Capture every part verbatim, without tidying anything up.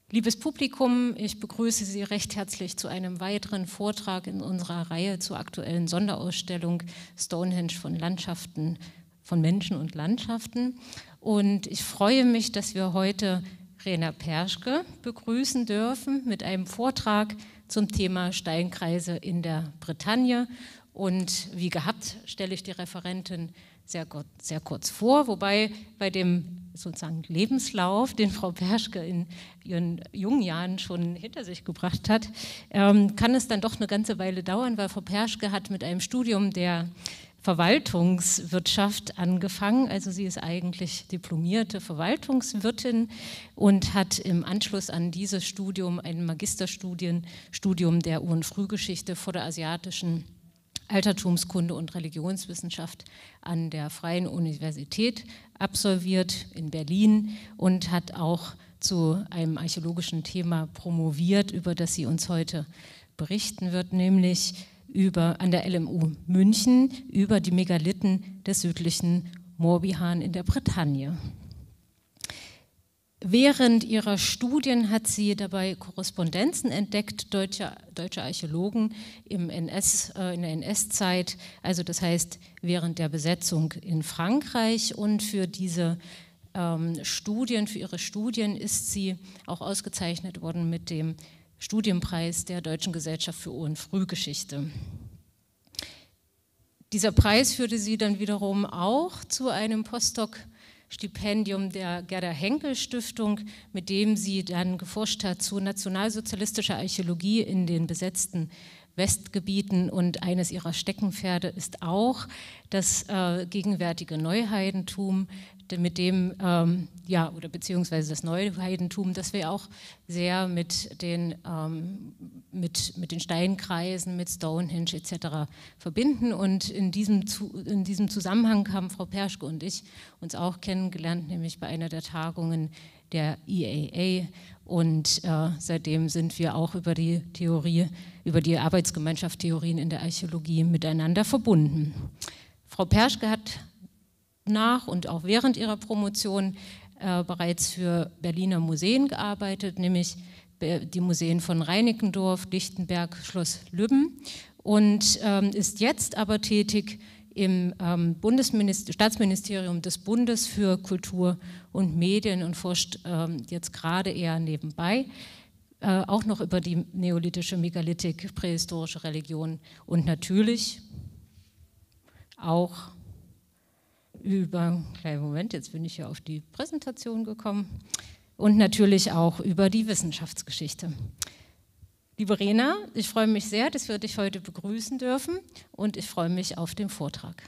Liebes Publikum, ich begrüße Sie recht herzlich zu einem weiteren Vortrag in unserer Reihe zur aktuellen Sonderausstellung Stonehenge von Landschaften, von Menschen und Landschaften. Und ich freue mich, dass wir heute Rena Perschke begrüßen dürfen mit einem Vortrag zum Thema Steinkreise in der Bretagne. Und wie gehabt stelle ich die Referentin sehr, sehr kurz vor, wobei bei dem sozusagen Lebenslauf, den Frau Perschke in ihren jungen Jahren schon hinter sich gebracht hat, ähm, kann es dann doch eine ganze Weile dauern, weil Frau Perschke hat mit einem Studium der Verwaltungswirtschaft angefangen, also sie ist eigentlich diplomierte Verwaltungswirtin und hat im Anschluss an dieses Studium ein Magisterstudium der Ur- und Frühgeschichte vor der asiatischen Altertumskunde und Religionswissenschaft an der Freien Universität absolviert in Berlin und hat auch zu einem archäologischen Thema promoviert, über das sie uns heute berichten wird, nämlich über, an der L M U München über die Megalithen des südlichen Morbihan in der Bretagne. Während ihrer Studien hat sie dabei Korrespondenzen entdeckt, deutsche, deutsche Archäologen im N S, äh, in der N S-Zeit, also das heißt während der Besetzung in Frankreich. Und für diese ähm, Studien, für ihre Studien ist sie auch ausgezeichnet worden mit dem Studienpreis der Deutschen Gesellschaft für Ur- und Frühgeschichte. Dieser Preis führte sie dann wiederum auch zu einem Postdoc Stipendium der Gerda Henkel Stiftung, mit dem sie dann geforscht hat zu nationalsozialistischer Archäologie in den besetzten Westgebieten, und eines ihrer Steckenpferde ist auch das äh, gegenwärtige Neuheidentum, mit dem, ähm, ja, oder beziehungsweise das Neuheidentum, das wir auch sehr mit den, ähm, mit, mit den Steinkreisen, mit Stonehenge et cetera verbinden. Und in diesem, in diesem Zusammenhang haben Frau Perschke und ich uns auch kennengelernt, nämlich bei einer der Tagungen der I A A. Und äh, seitdem sind wir auch über die Theorie, über die Arbeitsgemeinschaft Theorien in der Archäologie miteinander verbunden. Frau Perschke hat nach und auch während ihrer Promotion äh, bereits für Berliner Museen gearbeitet, nämlich die Museen von Reinickendorf, Lichtenberg, Schloss Lübben, und ähm, ist jetzt aber tätig im ähm, Staatsministerium des Bundes für Kultur und Medien und forscht ähm, jetzt gerade eher nebenbei äh, auch noch über die neolithische Megalithic, prähistorische Religion und natürlich auch über, kleinen Moment, jetzt bin ich ja auf die Präsentation gekommen, und natürlich auch über die Wissenschaftsgeschichte. Liebe Rena, ich freue mich sehr, dass wir dich heute begrüßen dürfen, und ich freue mich auf den Vortrag.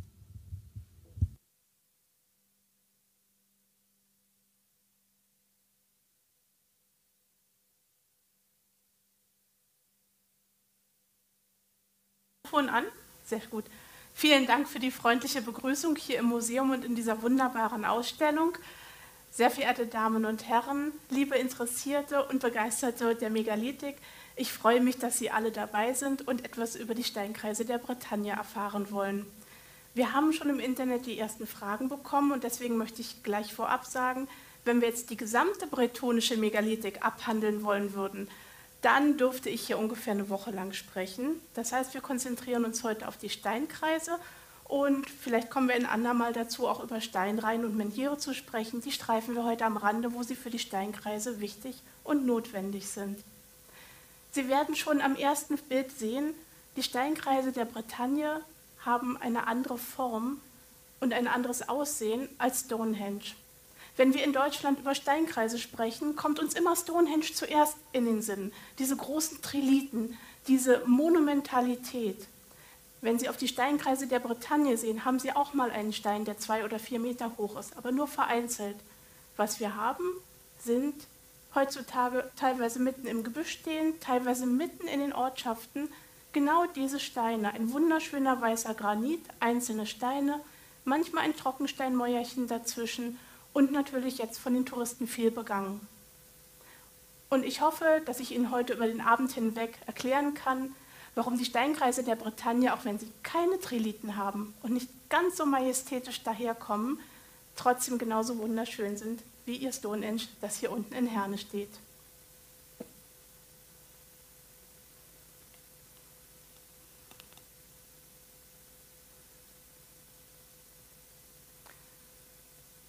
An? Sehr gut. Vielen Dank für die freundliche Begrüßung hier im Museum und in dieser wunderbaren Ausstellung. Sehr verehrte Damen und Herren, liebe Interessierte und Begeisterte der Megalithic, ich freue mich, dass Sie alle dabei sind und etwas über die Steinkreise der Bretagne erfahren wollen. Wir haben schon im Internet die ersten Fragen bekommen, und deswegen möchte ich gleich vorab sagen, wenn wir jetzt die gesamte bretonische Megalithic abhandeln wollen würden, dann dürfte ich hier ungefähr eine Woche lang sprechen. Das heißt, wir konzentrieren uns heute auf die Steinkreise, und vielleicht kommen wir ein andermal dazu, auch über Steinreihen und Menhire zu sprechen. Die streifen wir heute am Rande, wo sie für die Steinkreise wichtig und notwendig sind. Sie werden schon am ersten Bild sehen, die Steinkreise der Bretagne haben eine andere Form und ein anderes Aussehen als Stonehenge. Wenn wir in Deutschland über Steinkreise sprechen, kommt uns immer Stonehenge zuerst in den Sinn. Diese großen Trilithen, diese Monumentalität. Wenn Sie auf die Steinkreise der Bretagne sehen, haben Sie auch mal einen Stein, der zwei oder vier Meter hoch ist, aber nur vereinzelt. Was wir haben, sind heutzutage teilweise mitten im Gebüsch stehen, teilweise mitten in den Ortschaften, genau diese Steine. Ein wunderschöner weißer Granit, einzelne Steine, manchmal ein Trockensteinmäuerchen dazwischen, und natürlich jetzt von den Touristen viel begangen. Und ich hoffe, dass ich Ihnen heute über den Abend hinweg erklären kann, warum die Steinkreise der Bretagne, auch wenn sie keine Trilithen haben und nicht ganz so majestätisch daherkommen, trotzdem genauso wunderschön sind wie ihr Stonehenge, das hier unten in Herne steht.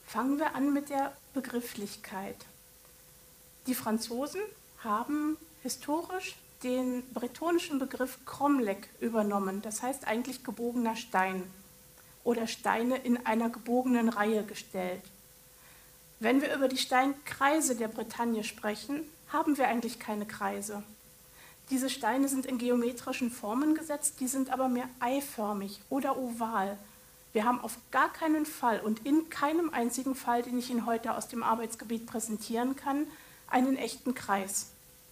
Fangen wir an mit der Begrifflichkeit. Die Franzosen haben historisch den bretonischen Begriff Cromlech übernommen, das heißt eigentlich gebogener Stein oder Steine in einer gebogenen Reihe gestellt. Wenn wir über die Steinkreise der Bretagne sprechen, haben wir eigentlich keine Kreise. Diese Steine sind in geometrischen Formen gesetzt, die sind aber mehr eiförmig oder oval. Wir haben auf gar keinen Fall und in keinem einzigen Fall, den ich Ihnen heute aus dem Arbeitsgebiet präsentieren kann, einen echten Kreis.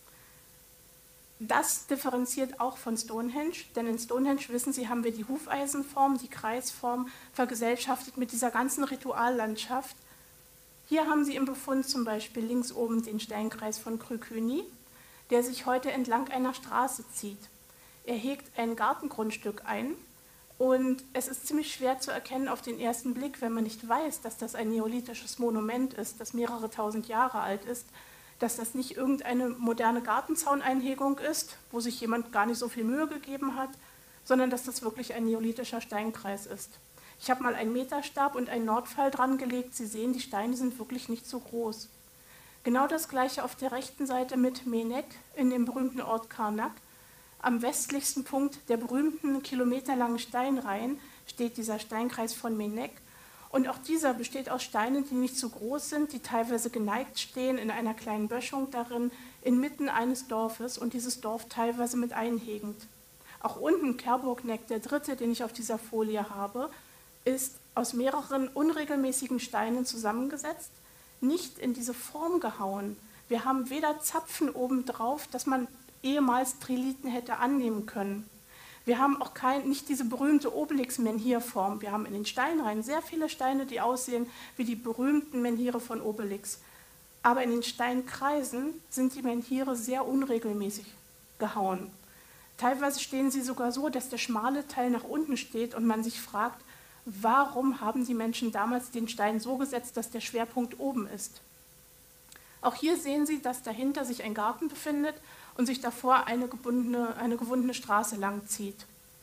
Das differenziert auch von Stonehenge, denn in Stonehenge, wissen Sie, haben wir die Hufeisenform, die Kreisform, vergesellschaftet mit dieser ganzen Rituallandschaft. Hier haben Sie im Befund zum Beispiel links oben den Steinkreis von Crucuny, der sich heute entlang einer Straße zieht. Er hegt ein Gartengrundstück ein und es ist ziemlich schwer zu erkennen auf den ersten Blick, wenn man nicht weiß, dass das ein neolithisches Monument ist, das mehrere tausend Jahre alt ist, dass das nicht irgendeine moderne Gartenzauneinhegung ist, wo sich jemand gar nicht so viel Mühe gegeben hat, sondern dass das wirklich ein neolithischer Steinkreis ist. Ich habe mal einen Meterstab und einen Nordpfeil dran gelegt. Sie sehen, die Steine sind wirklich nicht so groß. Genau das gleiche auf der rechten Seite mit Menec in dem berühmten Ort Karnak. Am westlichsten Punkt der berühmten kilometerlangen Steinreihen steht dieser Steinkreis von Menec. Und auch dieser besteht aus Steinen, die nicht so groß sind, die teilweise geneigt stehen in einer kleinen Böschung darin, inmitten eines Dorfes und dieses Dorf teilweise mit einhegend. Auch unten Kerburgneck, der dritte, den ich auf dieser Folie habe, ist aus mehreren unregelmäßigen Steinen zusammengesetzt, nicht in diese Form gehauen. Wir haben weder Zapfen obendrauf, dass man ehemals Trilithen hätte annehmen können. Wir haben auch kein, nicht diese berühmte Obelix-Menhirform. Wir haben in den Steinreihen sehr viele Steine, die aussehen wie die berühmten Menhire von Obelix. Aber in den Steinkreisen sind die Menhire sehr unregelmäßig gehauen. Teilweise stehen sie sogar so, dass der schmale Teil nach unten steht und man sich fragt, warum haben die Menschen damals den Stein so gesetzt, dass der Schwerpunkt oben ist. Auch hier sehen Sie, dass dahinter sich ein Garten befindet und sich davor eine gebundene, eine gewundene Straße lang zieht.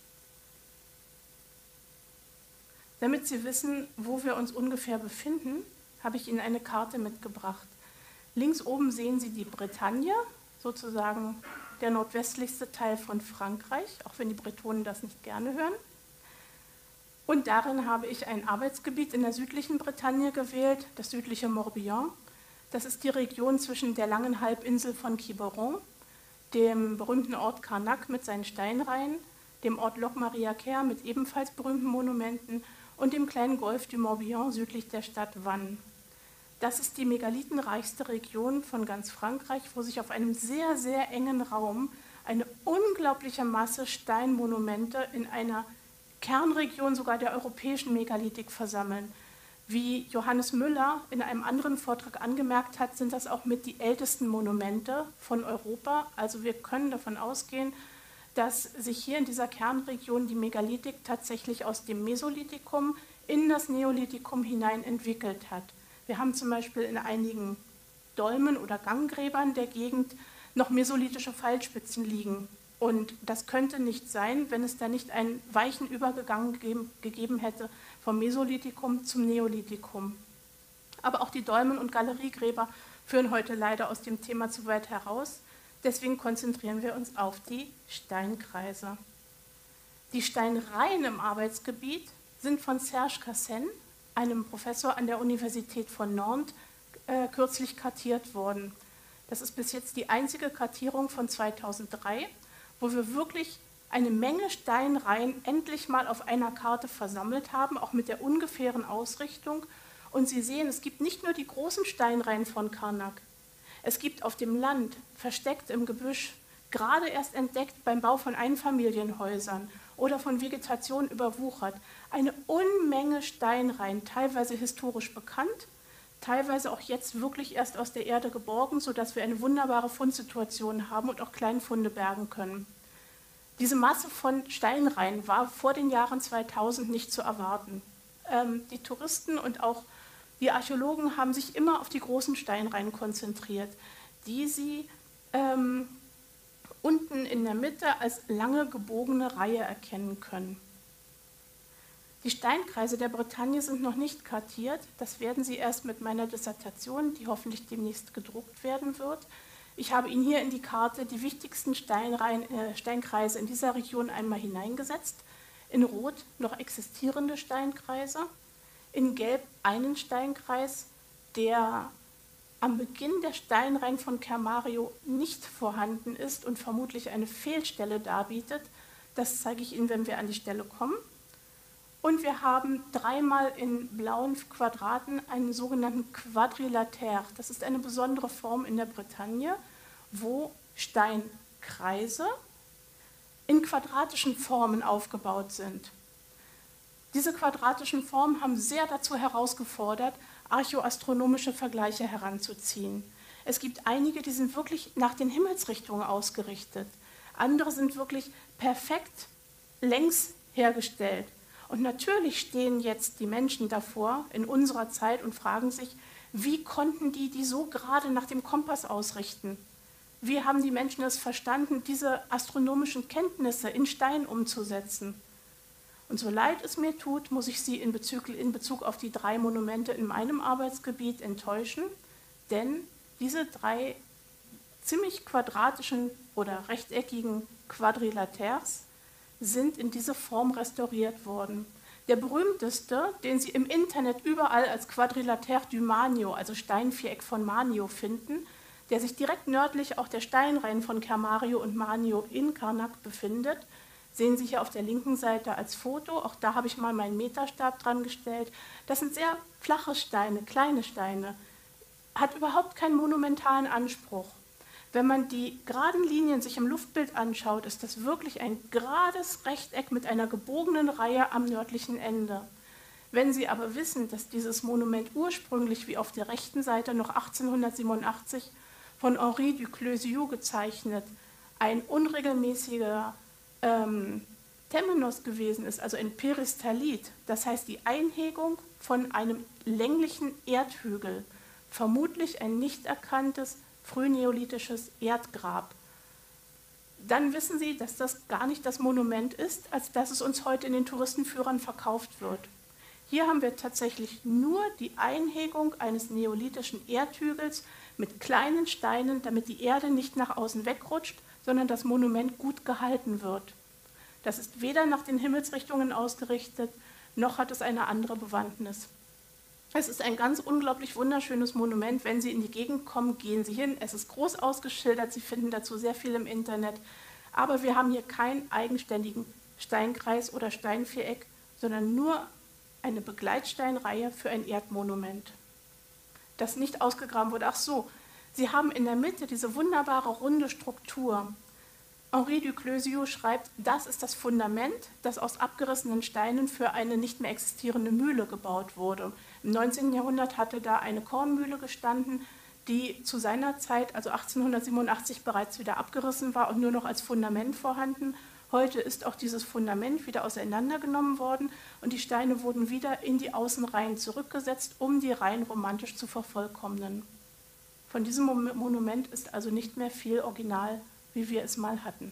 Damit Sie wissen, wo wir uns ungefähr befinden, habe ich Ihnen eine Karte mitgebracht. Links oben sehen Sie die Bretagne, sozusagen der nordwestlichste Teil von Frankreich, auch wenn die Bretonen das nicht gerne hören. Und darin habe ich ein Arbeitsgebiet in der südlichen Bretagne gewählt, das südliche Morbihan. Das ist die Region zwischen der langen Halbinsel von Quiberon, dem berühmten Ort Karnak mit seinen Steinreihen, dem Ort Locmaria-Ker mit ebenfalls berühmten Monumenten und dem kleinen Golf du Morbihan südlich der Stadt Vannes. Das ist die megalithenreichste Region von ganz Frankreich, wo sich auf einem sehr, sehr engen Raum eine unglaubliche Masse Steinmonumente in einer Kernregion sogar der europäischen Megalithic versammeln. Wie Johannes Müller in einem anderen Vortrag angemerkt hat, sind das auch mit die ältesten Monumente von Europa. Also wir können davon ausgehen, dass sich hier in dieser Kernregion die Megalithic tatsächlich aus dem Mesolithikum in das Neolithikum hinein entwickelt hat. Wir haben zum Beispiel in einigen Dolmen oder Ganggräbern der Gegend noch mesolithische Pfeilspitzen liegen. Und das könnte nicht sein, wenn es da nicht einen weichen Übergang gegeben, gegeben hätte vom Mesolithikum zum Neolithikum. Aber auch die Dolmen- und Galeriegräber führen heute leider aus dem Thema zu weit heraus. Deswegen konzentrieren wir uns auf die Steinkreise. Die Steinreihen im Arbeitsgebiet sind von Serge Cassaigne, einem Professor an der Universität von Nantes, äh, kürzlich kartiert worden. Das ist bis jetzt die einzige Kartierung von zweitausenddrei, wo wir wirklich eine Menge Steinreihen endlich mal auf einer Karte versammelt haben, auch mit der ungefähren Ausrichtung. Und Sie sehen, es gibt nicht nur die großen Steinreihen von Karnak, es gibt auf dem Land, versteckt im Gebüsch, gerade erst entdeckt beim Bau von Einfamilienhäusern oder von Vegetation überwuchert, eine Unmenge Steinreihen, teilweise historisch bekannt, teilweise auch jetzt wirklich erst aus der Erde geborgen, sodass wir eine wunderbare Fundsituation haben und auch Kleinfunde bergen können. Diese Masse von Steinreihen war vor den Jahren zweitausend nicht zu erwarten. Ähm, die Touristen und auch die Archäologen haben sich immer auf die großen Steinreihen konzentriert, die sie ähm, unten in der Mitte als lange gebogene Reihe erkennen können. Die Steinkreise der Bretagne sind noch nicht kartiert. Das werden Sie erst mit meiner Dissertation, die hoffentlich demnächst gedruckt werden wird. Ich habe Ihnen hier in die Karte die wichtigsten Steinreihen, äh, Steinkreise in dieser Region einmal hineingesetzt. In Rot noch existierende Steinkreise, in Gelb einen Steinkreis, der am Beginn der Steinreihen von Kermario nicht vorhanden ist und vermutlich eine Fehlstelle darbietet. Das zeige ich Ihnen, wenn wir an die Stelle kommen. Und wir haben dreimal in blauen Quadraten einen sogenannten Quadrilatère. Das ist eine besondere Form in der Bretagne, wo Steinkreise in quadratischen Formen aufgebaut sind. Diese quadratischen Formen haben sehr dazu herausgefordert, archäoastronomische Vergleiche heranzuziehen. Es gibt einige, die sind wirklich nach den Himmelsrichtungen ausgerichtet. Andere sind wirklich perfekt längs hergestellt. Und natürlich stehen jetzt die Menschen davor in unserer Zeit und fragen sich, wie konnten die die so gerade nach dem Kompass ausrichten? Wie haben die Menschen es verstanden, diese astronomischen Kenntnisse in Stein umzusetzen? Und so leid es mir tut, muss ich Sie in Bezug, in Bezug auf die drei Monumente in meinem Arbeitsgebiet enttäuschen, denn diese drei ziemlich quadratischen oder rechteckigen Quadrilatères sind in diese Form restauriert worden. Der berühmteste, den Sie im Internet überall als Quadrilatère du Manio, also Steinviereck von Manio, finden, der sich direkt nördlich auch der Steinreihen von Kermario und Manio in Karnak befindet, sehen Sie hier auf der linken Seite als Foto. Auch da habe ich mal meinen Meterstab dran gestellt. Das sind sehr flache Steine, kleine Steine, hat überhaupt keinen monumentalen Anspruch. Wenn man die geraden Linien sich im Luftbild anschaut, ist das wirklich ein gerades Rechteck mit einer gebogenen Reihe am nördlichen Ende. Wenn Sie aber wissen, dass dieses Monument ursprünglich, wie auf der rechten Seite noch achtzehnhundertsiebenundachtzig von Henri du Clesieux gezeichnet, ein unregelmäßiger ähm, Temenos gewesen ist, also ein Peristalit, das heißt die Einhegung von einem länglichen Erdhügel, vermutlich ein nicht erkanntes frühneolithisches Erdgrab, dann wissen Sie, dass das gar nicht das Monument ist, als dass es uns heute in den Touristenführern verkauft wird. Hier haben wir tatsächlich nur die Einhegung eines neolithischen Erdhügels mit kleinen Steinen, damit die Erde nicht nach außen wegrutscht, sondern das Monument gut gehalten wird. Das ist weder nach den Himmelsrichtungen ausgerichtet, noch hat es eine andere Bewandtnis. Es ist ein ganz unglaublich wunderschönes Monument. Wenn Sie in die Gegend kommen, gehen Sie hin. Es ist groß ausgeschildert, Sie finden dazu sehr viel im Internet. Aber wir haben hier keinen eigenständigen Steinkreis oder Steinviereck, sondern nur eine Begleitsteinreihe für ein Erdmonument, das nicht ausgegraben wurde. Ach so, Sie haben in der Mitte diese wunderbare runde Struktur. Henri du Clesieux schreibt, das ist das Fundament, das aus abgerissenen Steinen für eine nicht mehr existierende Mühle gebaut wurde. Im neunzehnten Jahrhundert hatte da eine Kornmühle gestanden, die zu seiner Zeit, also achtzehnhundertsiebenundachtzig, bereits wieder abgerissen war und nur noch als Fundament vorhanden. Heute ist auch dieses Fundament wieder auseinandergenommen worden und die Steine wurden wieder in die Außenreihen zurückgesetzt, um die Reihen romantisch zu vervollkommnen. Von diesem Monument ist also nicht mehr viel original, wie wir es mal hatten.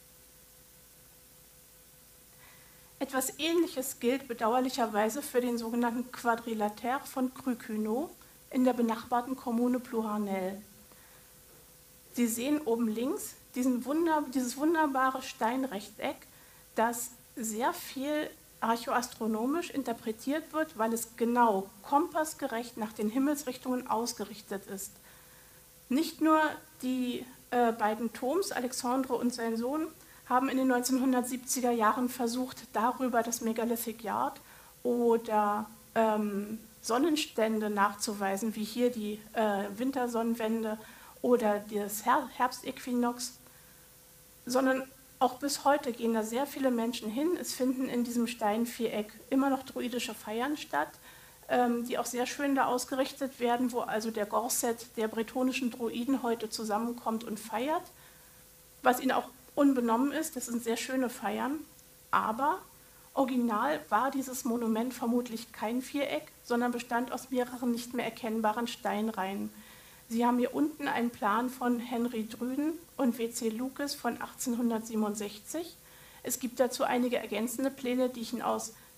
Etwas Ähnliches gilt bedauerlicherweise für den sogenannten Quadrilatère von Cru-Cunot in der benachbarten Kommune Plouharnel. Sie sehen oben links diesen Wunder, dieses wunderbare Steinrechteck, das sehr viel archäoastronomisch interpretiert wird, weil es genau kompassgerecht nach den Himmelsrichtungen ausgerichtet ist. Nicht nur die äh, beiden Thoms, Alexandre und sein Sohn, haben in den neunzehnhundertsiebziger Jahren versucht, darüber das Megalithic Yard oder ähm, Sonnenstände nachzuweisen, wie hier die äh, Wintersonnenwende oder das Her Herbstäquinox, sondern auch bis heute gehen da sehr viele Menschen hin. Es finden in diesem Steinviereck immer noch druidische Feiern statt, ähm, die auch sehr schön da ausgerichtet werden, wo also der Gorset der bretonischen Druiden heute zusammenkommt und feiert, was ihnen auch unbenommen ist. Das sind sehr schöne Feiern, aber original war dieses Monument vermutlich kein Viereck, sondern bestand aus mehreren nicht mehr erkennbaren Steinreihen. Sie haben hier unten einen Plan von Henry Drüden und W C Lucas von achtzehnhundertsiebenundsechzig. Es gibt dazu einige ergänzende Pläne, die ich Ihnen aus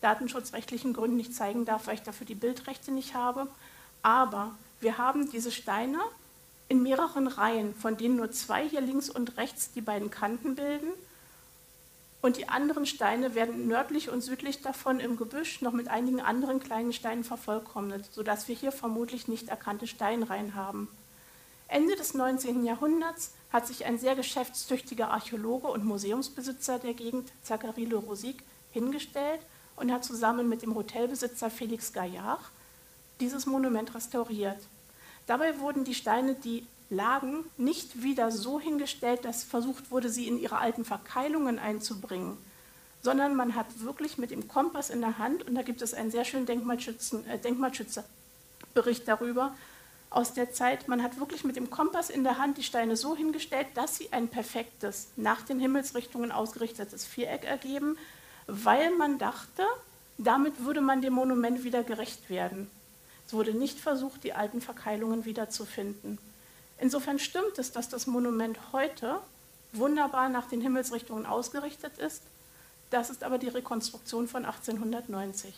datenschutzrechtlichen Gründen nicht zeigen darf, weil ich dafür die Bildrechte nicht habe. Aber wir haben diese Steine in mehreren Reihen, von denen nur zwei hier links und rechts die beiden Kanten bilden. Und die anderen Steine werden nördlich und südlich davon im Gebüsch noch mit einigen anderen kleinen Steinen vervollkommnet, sodass wir hier vermutlich nicht erkannte Steinreihen haben. Ende des neunzehnten Jahrhunderts hat sich ein sehr geschäftstüchtiger Archäologe und Museumsbesitzer der Gegend, Zacharie Le Rosique, hingestellt und hat zusammen mit dem Hotelbesitzer Félix Gaillard dieses Monument restauriert. Dabei wurden die Steine, die lagen, nicht wieder so hingestellt, dass versucht wurde, sie in ihre alten Verkeilungen einzubringen, sondern man hat wirklich mit dem Kompass in der Hand, und da gibt es einen sehr schönen Denkmalschützen, äh, Denkmalschützerbericht darüber aus der Zeit, man hat wirklich mit dem Kompass in der Hand die Steine so hingestellt, dass sie ein perfektes, nach den Himmelsrichtungen ausgerichtetes Viereck ergeben, weil man dachte, damit würde man dem Monument wieder gerecht werden. Es wurde nicht versucht, die alten Verkeilungen wiederzufinden. Insofern stimmt es, dass das Monument heute wunderbar nach den Himmelsrichtungen ausgerichtet ist. Das ist aber die Rekonstruktion von achtzehnhundertneunzig.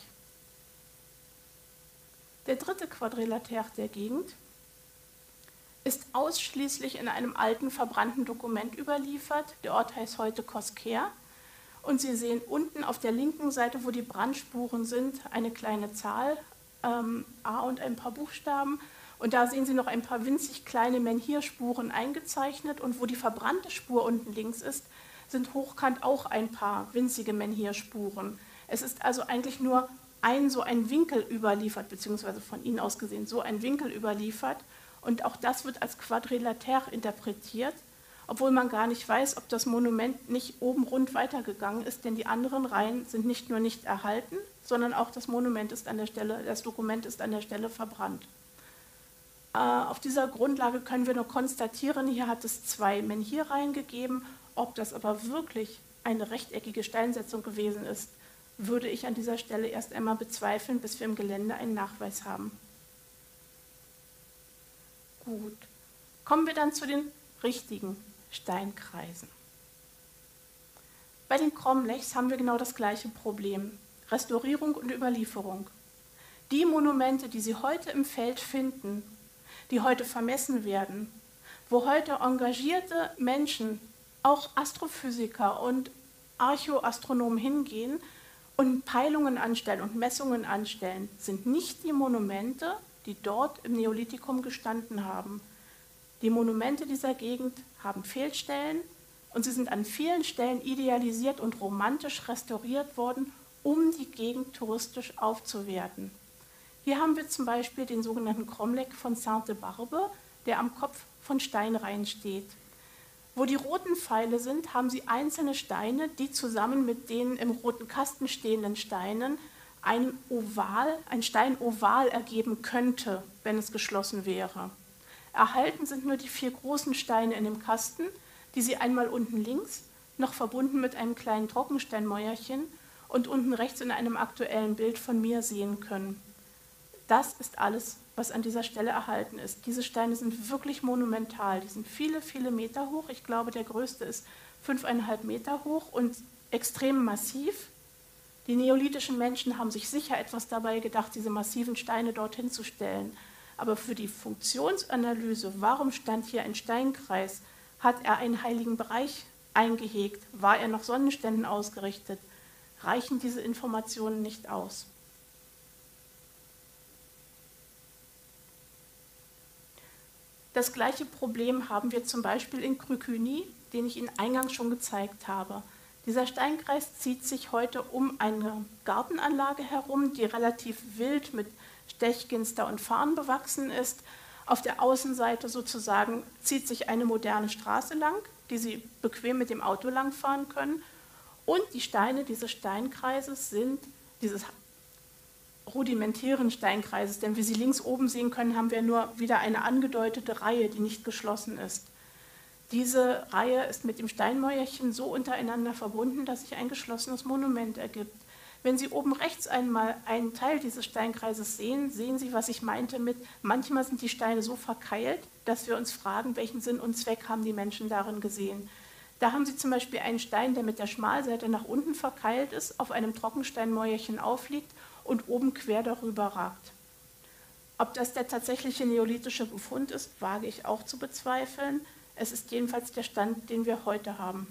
Der dritte Quadrilatère der Gegend ist ausschließlich in einem alten, verbrannten Dokument überliefert. Der Ort heißt heute Cosquer. Und Sie sehen unten auf der linken Seite, wo die Brandspuren sind, eine kleine Zahl, ähm, A und ein paar Buchstaben. Und da sehen Sie noch ein paar winzig kleine Menhirspuren eingezeichnet. Und wo die verbrannte Spur unten links ist, sind hochkant auch ein paar winzige Menhirspuren. Es ist also eigentlich nur ein so ein Winkel überliefert, beziehungsweise von Ihnen aus gesehen so ein Winkel überliefert. Und auch das wird als Quadrilatère interpretiert, obwohl man gar nicht weiß, ob das Monument nicht oben rund weitergegangen ist, denn die anderen Reihen sind nicht nur nicht erhalten, sondern auch das Monument ist an der Stelle, das Dokument ist an der Stelle verbrannt. Äh, auf dieser Grundlage können wir nur konstatieren, hier hat es zwei Menhirreihen gegeben. Ob das aber wirklich eine rechteckige Steinsetzung gewesen ist, würde ich an dieser Stelle erst einmal bezweifeln, bis wir im Gelände einen Nachweis haben. Gut, kommen wir dann zu den richtigen Steinkreisen. Bei den Cromlechs haben wir genau das gleiche Problem: Restaurierung und Überlieferung. Die Monumente, die Sie heute im Feld finden, die heute vermessen werden, wo heute engagierte Menschen, auch Astrophysiker und Archäoastronomen hingehen und Peilungen anstellen und Messungen anstellen, sind nicht die Monumente, die dort im Neolithikum gestanden haben. Die Monumente dieser Gegend haben Fehlstellen und sie sind an vielen Stellen idealisiert und romantisch restauriert worden, um die Gegend touristisch aufzuwerten. Hier haben wir zum Beispiel den sogenannten Cromlech von Sainte-Barbe, der am Kopf von Steinreihen steht. Wo die roten Pfeile sind, haben Sie einzelne Steine, die zusammen mit den im roten Kasten stehenden Steinen ein Oval, ein Steinoval ergeben könnte, wenn es geschlossen wäre. Erhalten sind nur die vier großen Steine in dem Kasten, die Sie einmal unten links, noch verbunden mit einem kleinen Trockensteinmäuerchen, und unten rechts in einem aktuellen Bild von mir sehen können. Das ist alles, was an dieser Stelle erhalten ist. Diese Steine sind wirklich monumental. Die sind viele, viele Meter hoch. Ich glaube, der größte ist fünfeinhalb Meter hoch und extrem massiv. Die neolithischen Menschen haben sich sicher etwas dabei gedacht, diese massiven Steine dorthin zu stellen. Aber für die Funktionsanalyse, warum stand hier ein Steinkreis, hat er einen heiligen Bereich eingehegt, war er nach Sonnenständen ausgerichtet, reichen diese Informationen nicht aus. Das gleiche Problem haben wir zum Beispiel in Crucuny, den ich Ihnen eingangs schon gezeigt habe. Dieser Steinkreis zieht sich heute um eine Gartenanlage herum, die relativ wild mit Stechginster und Farn bewachsen ist. Auf der Außenseite sozusagen zieht sich eine moderne Straße lang, die Sie bequem mit dem Auto langfahren können. Und die Steine dieses Steinkreises sind dieses rudimentären Steinkreises, denn wie Sie links oben sehen können, haben wir nur wieder eine angedeutete Reihe, die nicht geschlossen ist. Diese Reihe ist mit dem Steinmäuerchen so untereinander verbunden, dass sich ein geschlossenes Monument ergibt. Wenn Sie oben rechts einmal einen Teil dieses Steinkreises sehen, sehen Sie, was ich meinte mit, manchmal sind die Steine so verkeilt, dass wir uns fragen, welchen Sinn und Zweck haben die Menschen darin gesehen. Da haben Sie zum Beispiel einen Stein, der mit der Schmalseite nach unten verkeilt ist, auf einem Trockensteinmäuerchen aufliegt und oben quer darüber ragt. Ob das der tatsächliche neolithische Befund ist, wage ich auch zu bezweifeln. Es ist jedenfalls der Stand, den wir heute haben.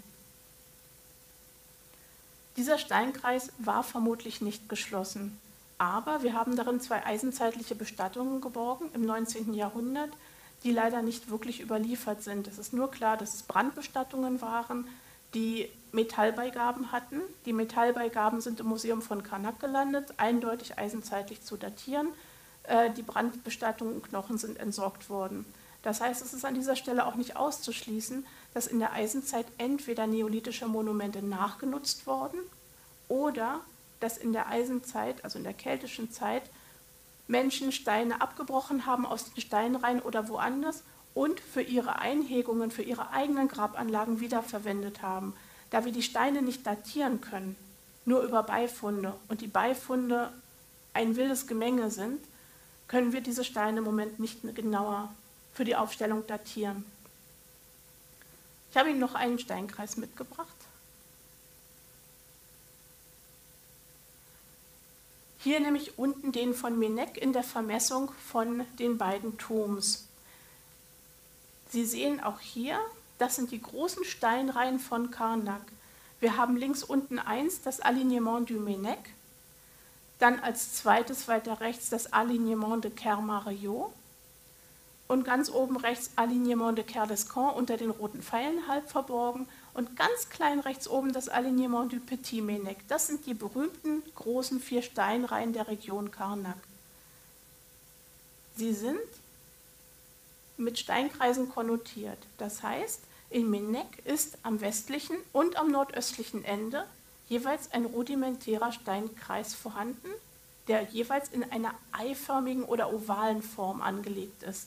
Dieser Steinkreis war vermutlich nicht geschlossen, aber wir haben darin zwei eisenzeitliche Bestattungen geborgen im neunzehnten Jahrhundert, die leider nicht wirklich überliefert sind. Es ist nur klar, dass es Brandbestattungen waren, die Metallbeigaben hatten. Die Metallbeigaben sind im Museum von Karnak gelandet, eindeutig eisenzeitlich zu datieren. Die Brandbestattungen und Knochen sind entsorgt worden. Das heißt, es ist an dieser Stelle auch nicht auszuschließen, dass in der Eisenzeit entweder neolithische Monumente nachgenutzt wurden oder dass in der Eisenzeit, also in der keltischen Zeit, Menschen Steine abgebrochen haben aus den Steinreihen oder woanders und für ihre Einhegungen, für ihre eigenen Grabanlagen wiederverwendet haben. Da wir die Steine nicht datieren können, nur über Beifunde und die Beifunde ein wildes Gemenge sind, können wir diese Steine im Moment nicht genauer für die Aufstellung datieren. Ich habe Ihnen noch einen Steinkreis mitgebracht. Hier nämlich unten den von Meneck in der Vermessung von den beiden Tombs. Sie sehen auch hier, das sind die großen Steinreihen von Karnak. Wir haben links unten eins, das Alignement du Meneck, dann als zweites weiter rechts das Alignement de Kermario und ganz oben rechts Alignement de Kerlescan unter den roten Pfeilen halb verborgen und ganz klein rechts oben das Alignement du Petit Meneck. Das sind die berühmten großen vier Steinreihen der Region Karnak. Sie sind mit Steinkreisen konnotiert. Das heißt, in Meneck ist am westlichen und am nordöstlichen Ende jeweils ein rudimentärer Steinkreis vorhanden, der jeweils in einer eiförmigen oder ovalen Form angelegt ist.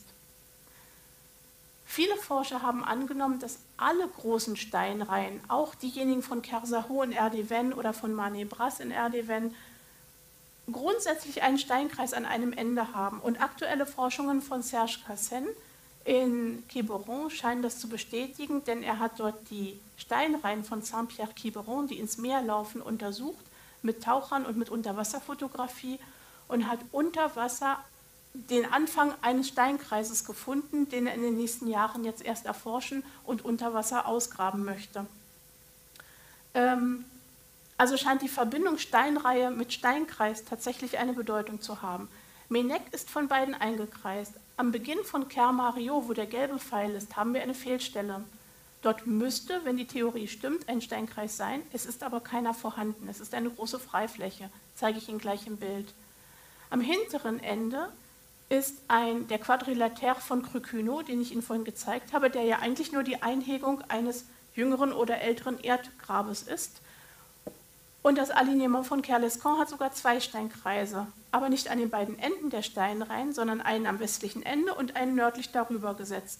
Viele Forscher haben angenommen, dass alle großen Steinreihen, auch diejenigen von Kersahou in Erdevenne oder von Manet-Bras in Erdevenne, grundsätzlich einen Steinkreis an einem Ende haben. Und aktuelle Forschungen von Serge Cassenne in Quiberon scheinen das zu bestätigen, denn er hat dort die Steinreihen von Saint-Pierre-Quiberon, die ins Meer laufen, untersucht, mit Tauchern und mit Unterwasserfotografie und hat unter Wasser den Anfang eines Steinkreises gefunden, den er in den nächsten Jahren jetzt erst erforschen und unter Wasser ausgraben möchte. Ähm, also scheint die Verbindung Steinreihe mit Steinkreis tatsächlich eine Bedeutung zu haben. Meneck ist von beiden eingekreist. Am Beginn von Kermario, wo der gelbe Pfeil ist, haben wir eine Fehlstelle. Dort müsste, wenn die Theorie stimmt, ein Steinkreis sein, es ist aber keiner vorhanden. Es ist eine große Freifläche, zeige ich Ihnen gleich im Bild. Am hinteren Ende ist ein, der Quadrilatère von Crucuneau, den ich Ihnen vorhin gezeigt habe, der ja eigentlich nur die Einhegung eines jüngeren oder älteren Erdgrabes ist. Und das Alignement von Kerlescan hat sogar zwei Steinkreise, aber nicht an den beiden Enden der Steinreihen, sondern einen am westlichen Ende und einen nördlich darüber gesetzt.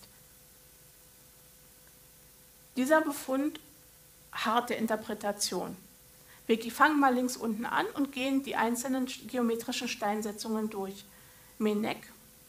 Dieser Befund harte Interpretation. Wir fangen mal links unten an und gehen die einzelnen geometrischen Steinsetzungen durch. Meneck,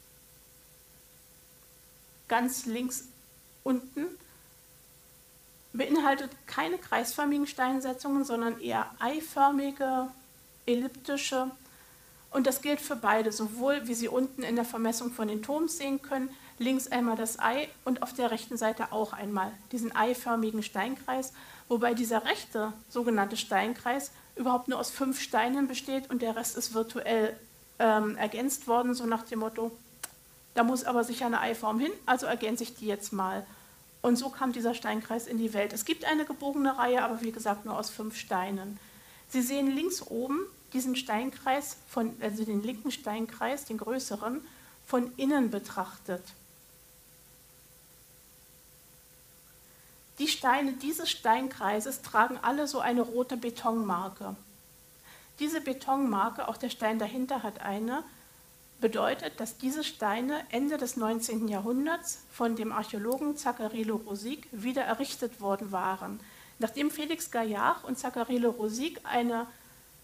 ganz links unten, beinhaltet keine kreisförmigen Steinsetzungen, sondern eher eiförmige, elliptische. Und das gilt für beide, sowohl wie Sie unten in der Vermessung von den Tombs sehen können, links einmal das Ei und auf der rechten Seite auch einmal diesen eiförmigen Steinkreis, wobei dieser rechte sogenannte Steinkreis überhaupt nur aus fünf Steinen besteht und der Rest ist virtuell ähm, ergänzt worden, so nach dem Motto, da muss aber sicher eine Eiform hin, also ergänze ich die jetzt mal. Und so kam dieser Steinkreis in die Welt. Es gibt eine gebogene Reihe, aber wie gesagt nur aus fünf Steinen. Sie sehen links oben diesen Steinkreis, von, also den linken Steinkreis, den größeren, von innen betrachtet. Die Steine dieses Steinkreises tragen alle so eine rote Betonmarke. Diese Betonmarke, auch der Stein dahinter hat eine, bedeutet, dass diese Steine Ende des neunzehnten Jahrhunderts von dem Archäologen Zacharie Le Rosique wieder errichtet worden waren. Nachdem Félix Gaillard und Zacharie Le Rosique eine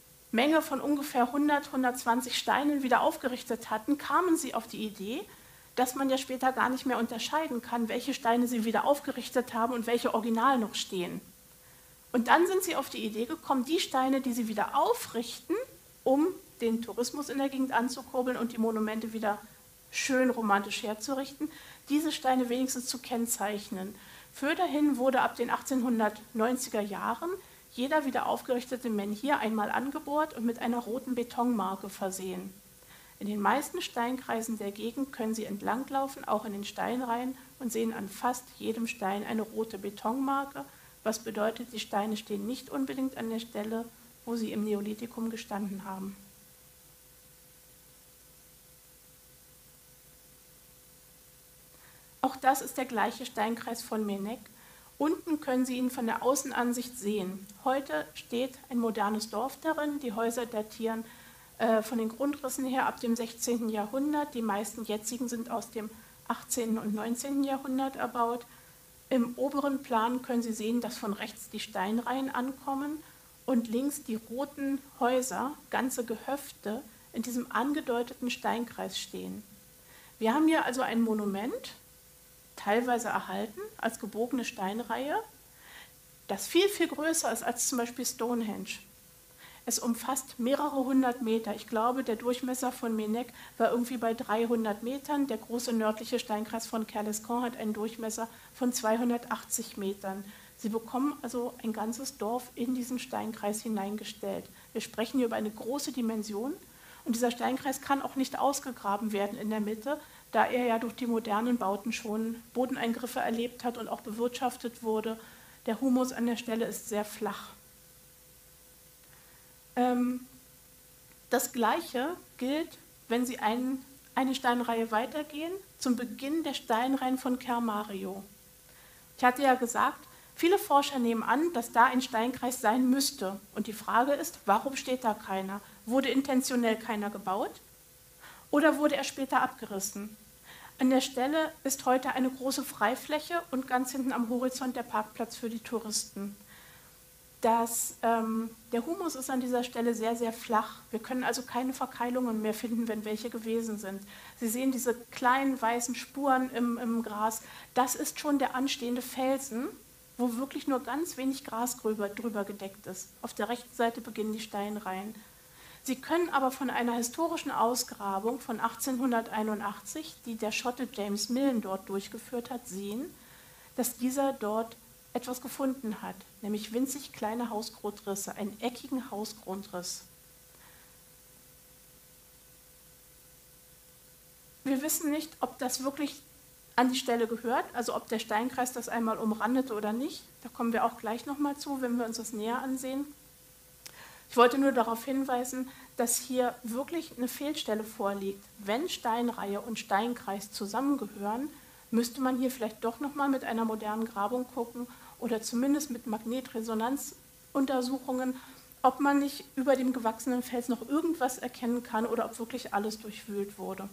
Menge von ungefähr hundert, hundertzwanzig Steinen wieder aufgerichtet hatten, kamen sie auf die Idee, dass man ja später gar nicht mehr unterscheiden kann, welche Steine sie wieder aufgerichtet haben und welche original noch stehen. Und dann sind sie auf die Idee gekommen, die Steine, die sie wieder aufrichten, um den Tourismus in der Gegend anzukurbeln und die Monumente wieder schön romantisch herzurichten, diese Steine wenigstens zu kennzeichnen. Fürderhin wurde ab den achtzehnhundertneunziger Jahren jeder wieder aufgerichtete Menhir einmal angebohrt und mit einer roten Betonmarke versehen. In den meisten Steinkreisen der Gegend können Sie entlanglaufen, auch in den Steinreihen, und sehen an fast jedem Stein eine rote Betonmarke, was bedeutet, die Steine stehen nicht unbedingt an der Stelle, wo sie im Neolithikum gestanden haben. Auch das ist der gleiche Steinkreis von Meneck. Unten können Sie ihn von der Außenansicht sehen. Heute steht ein modernes Dorf darin. Die Häuser datieren äh, von den Grundrissen her ab dem sechzehnten Jahrhundert. Die meisten jetzigen sind aus dem achtzehnten und neunzehnten Jahrhundert erbaut. Im oberen Plan können Sie sehen, dass von rechts die Steinreihen ankommen und links die roten Häuser, ganze Gehöfte, in diesem angedeuteten Steinkreis stehen. Wir haben hier also ein Monument, teilweise erhalten, als gebogene Steinreihe, das viel, viel größer ist als zum Beispiel Stonehenge. Es umfasst mehrere hundert Meter. Ich glaube, der Durchmesser von Meneck war irgendwie bei dreihundert Metern. Der große nördliche Steinkreis von Kerlescon hat einen Durchmesser von zweihundertachtzig Metern. Sie bekommen also ein ganzes Dorf in diesen Steinkreis hineingestellt. Wir sprechen hier über eine große Dimension. Und dieser Steinkreis kann auch nicht ausgegraben werden in der Mitte, da er ja durch die modernen Bauten schon Bodeneingriffe erlebt hat und auch bewirtschaftet wurde. Der Humus an der Stelle ist sehr flach. Ähm, das Gleiche gilt, wenn Sie ein, eine Steinreihe weitergehen, zum Beginn der Steinreihen von Kermario. Ich hatte ja gesagt, viele Forscher nehmen an, dass da ein Steinkreis sein müsste. Und die Frage ist, warum steht da keiner? Wurde intentionell keiner gebaut? Oder wurde er später abgerissen? An der Stelle ist heute eine große Freifläche und ganz hinten am Horizont der Parkplatz für die Touristen. Das, ähm, der Humus ist an dieser Stelle sehr, sehr flach. Wir können also keine Verkeilungen mehr finden, wenn welche gewesen sind. Sie sehen diese kleinen weißen Spuren im, im Gras. Das ist schon der anstehende Felsen, wo wirklich nur ganz wenig Gras drüber, drüber gedeckt ist. Auf der rechten Seite beginnen die Steinreihen. Sie können aber von einer historischen Ausgrabung von achtzehnhunderteinundachtzig, die der Schotte James Milne dort durchgeführt hat, sehen, dass dieser dort etwas gefunden hat, nämlich winzig kleine Hausgrundrisse, einen eckigen Hausgrundriss. Wir wissen nicht, ob das wirklich an die Stelle gehört, also ob der Steinkreis das einmal umrandete oder nicht. Da kommen wir auch gleich nochmal zu, wenn wir uns das näher ansehen. Ich wollte nur darauf hinweisen, dass hier wirklich eine Fehlstelle vorliegt. Wenn Steinreihe und Steinkreis zusammengehören, müsste man hier vielleicht doch nochmal mit einer modernen Grabung gucken oder zumindest mit Magnetresonanzuntersuchungen, ob man nicht über dem gewachsenen Fels noch irgendwas erkennen kann oder ob wirklich alles durchwühlt wurde.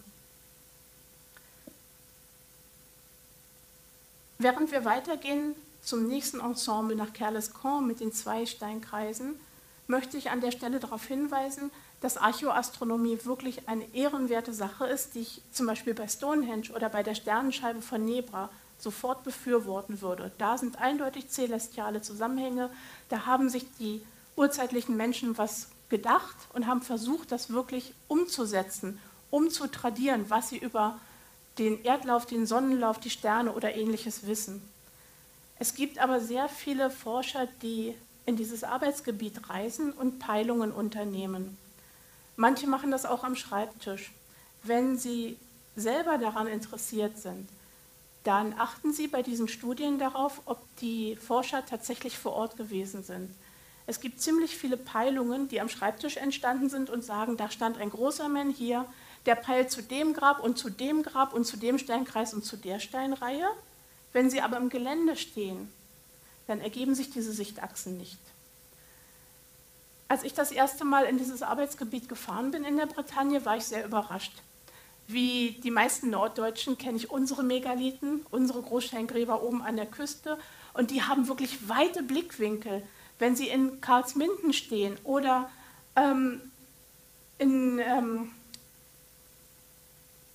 Während wir weitergehen zum nächsten Ensemble nach Kerlescon mit den zwei Steinkreisen, möchte ich an der Stelle darauf hinweisen, dass Archäoastronomie wirklich eine ehrenwerte Sache ist, die ich zum Beispiel bei Stonehenge oder bei der Sternenscheibe von Nebra sofort befürworten würde. Da sind eindeutig celestiale Zusammenhänge, da haben sich die urzeitlichen Menschen was gedacht und haben versucht, das wirklich umzusetzen, umzutradieren, was sie über den Erdlauf, den Sonnenlauf, die Sterne oder Ähnliches wissen. Es gibt aber sehr viele Forscher, die in dieses Arbeitsgebiet reisen und Peilungen unternehmen. Manche machen das auch am Schreibtisch. Wenn Sie selber daran interessiert sind, dann achten Sie bei diesen Studien darauf, ob die Forscher tatsächlich vor Ort gewesen sind. Es gibt ziemlich viele Peilungen, die am Schreibtisch entstanden sind und sagen, da stand ein großer Menhir, der peilt zu dem Grab und zu dem Grab und zu dem Steinkreis und zu der Steinreihe. Wenn Sie aber im Gelände stehen, dann ergeben sich diese Sichtachsen nicht. Als ich das erste Mal in dieses Arbeitsgebiet gefahren bin in der Bretagne, war ich sehr überrascht. Wie die meisten Norddeutschen kenne ich unsere Megalithen, unsere Großsteingräber oben an der Küste, und die haben wirklich weite Blickwinkel. Wenn sie in Karlsminden stehen oder ähm, in, ähm, in,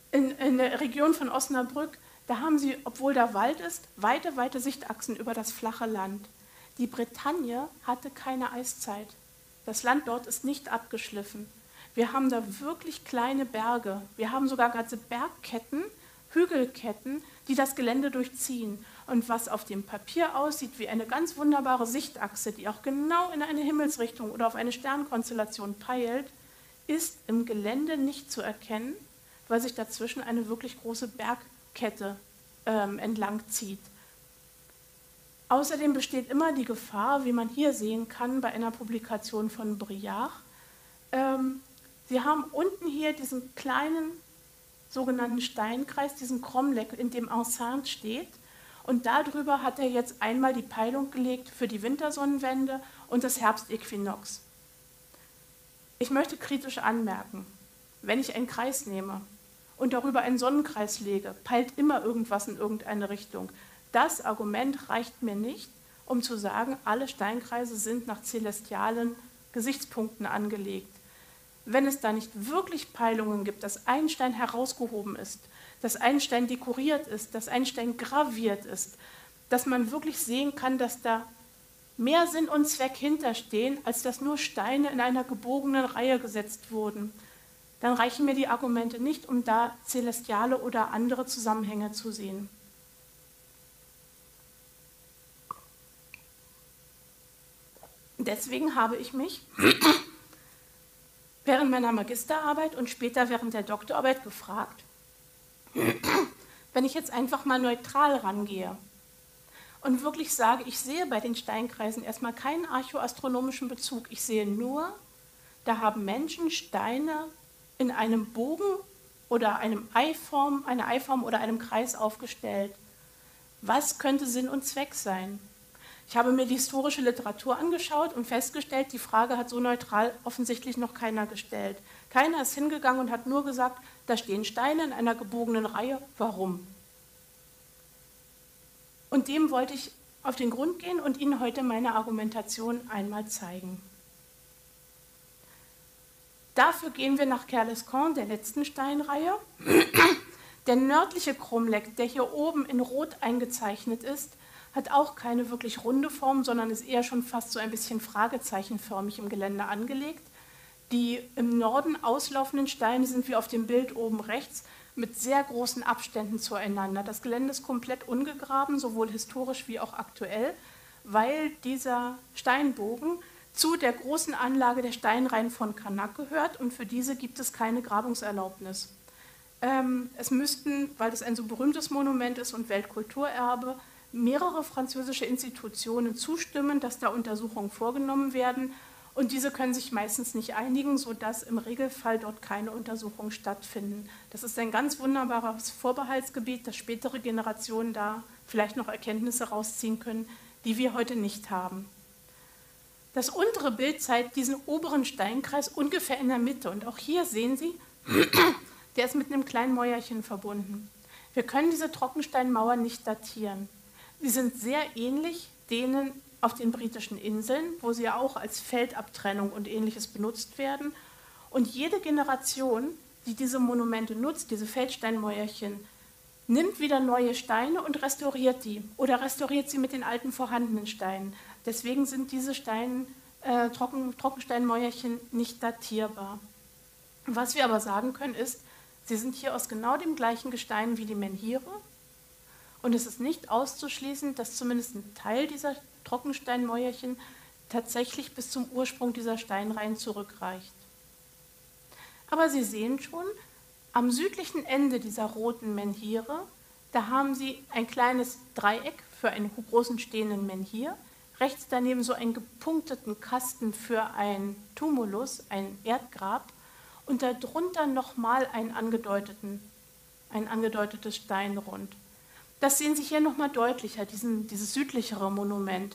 in der Region von Osnabrück, da haben sie, obwohl da Wald ist, weite, weite Sichtachsen über das flache Land. Die Bretagne hatte keine Eiszeit. Das Land dort ist nicht abgeschliffen. Wir haben da wirklich kleine Berge. Wir haben sogar ganze Bergketten, Hügelketten, die das Gelände durchziehen. Und was auf dem Papier aussieht wie eine ganz wunderbare Sichtachse, die auch genau in eine Himmelsrichtung oder auf eine Sternkonstellation peilt, ist im Gelände nicht zu erkennen, weil sich dazwischen eine wirklich große Bergkette ähm, entlang zieht. Außerdem besteht immer die Gefahr, wie man hier sehen kann bei einer Publikation von Briard. Ähm, Sie haben unten hier diesen kleinen sogenannten Steinkreis, diesen Cromlech, in dem Enceinte steht. Und darüber hat er jetzt einmal die Peilung gelegt für die Wintersonnenwende und das Herbstäquinox. Ich möchte kritisch anmerken, wenn ich einen Kreis nehme und darüber einen Sonnenkreis lege, peilt immer irgendwas in irgendeine Richtung. Das Argument reicht mir nicht, um zu sagen, alle Steinkreise sind nach celestialen Gesichtspunkten angelegt. Wenn es da nicht wirklich Peilungen gibt, dass ein Stein herausgehoben ist, dass ein Stein dekoriert ist, dass ein Stein graviert ist, dass man wirklich sehen kann, dass da mehr Sinn und Zweck hinterstehen, als dass nur Steine in einer gebogenen Reihe gesetzt wurden, dann reichen mir die Argumente nicht, um da celestiale oder andere Zusammenhänge zu sehen. Deswegen habe ich mich während meiner Magisterarbeit und später während der Doktorarbeit gefragt, wenn ich jetzt einfach mal neutral rangehe und wirklich sage, ich sehe bei den Steinkreisen erstmal keinen archäoastronomischen Bezug, ich sehe nur, da haben Menschen Steine in einem Bogen oder einem Eiform, einer Eiform oder einem Kreis aufgestellt. Was könnte Sinn und Zweck sein? Ich habe mir die historische Literatur angeschaut und festgestellt, die Frage hat so neutral offensichtlich noch keiner gestellt. Keiner ist hingegangen und hat nur gesagt, da stehen Steine in einer gebogenen Reihe, warum? Und dem wollte ich auf den Grund gehen und Ihnen heute meine Argumentation einmal zeigen. Dafür gehen wir nach Kerlescon, der letzten Steinreihe. Der nördliche Cromlech, der hier oben in Rot eingezeichnet ist, hat auch keine wirklich runde Form, sondern ist eher schon fast so ein bisschen fragezeichenförmig im Gelände angelegt. Die im Norden auslaufenden Steine sind wie auf dem Bild oben rechts mit sehr großen Abständen zueinander. Das Gelände ist komplett ungegraben, sowohl historisch wie auch aktuell, weil dieser Steinbogen zu der großen Anlage der Steinreihen von Carnac gehört und für diese gibt es keine Grabungserlaubnis. Ähm, es müssten, weil das ein so berühmtes Monument ist und Weltkulturerbe, mehrere französische Institutionen zustimmen, dass da Untersuchungen vorgenommen werden und diese können sich meistens nicht einigen, sodass im Regelfall dort keine Untersuchungen stattfinden. Das ist ein ganz wunderbares Vorbehaltsgebiet, dass spätere Generationen da vielleicht noch Erkenntnisse rausziehen können, die wir heute nicht haben. Das untere Bild zeigt diesen oberen Steinkreis ungefähr in der Mitte und auch hier sehen Sie, der ist mit einem kleinen Mäuerchen verbunden. Wir können diese Trockensteinmauern nicht datieren. Sie sind sehr ähnlich denen auf den britischen Inseln, wo sie ja auch als Feldabtrennung und Ähnliches benutzt werden. Und jede Generation, die diese Monumente nutzt, diese Feldsteinmäuerchen, nimmt wieder neue Steine und restauriert die oder restauriert sie mit den alten vorhandenen Steinen. Deswegen sind diese Stein, äh, Trocken, Trockensteinmäuerchen nicht datierbar. Was wir aber sagen können ist, sie sind hier aus genau dem gleichen Gestein wie die Menhire. Und es ist nicht auszuschließen, dass zumindest ein Teil dieser Trockensteinmäuerchen tatsächlich bis zum Ursprung dieser Steinreihen zurückreicht. Aber Sie sehen schon, am südlichen Ende dieser roten Menhire, da haben Sie ein kleines Dreieck für einen großen stehenden Menhir, rechts daneben so einen gepunkteten Kasten für ein Tumulus, ein Erdgrab, und darunter nochmal ein, angedeuteten, ein angedeutetes Steinrund. Das sehen Sie hier nochmal deutlicher, diesen, dieses südlichere Monument.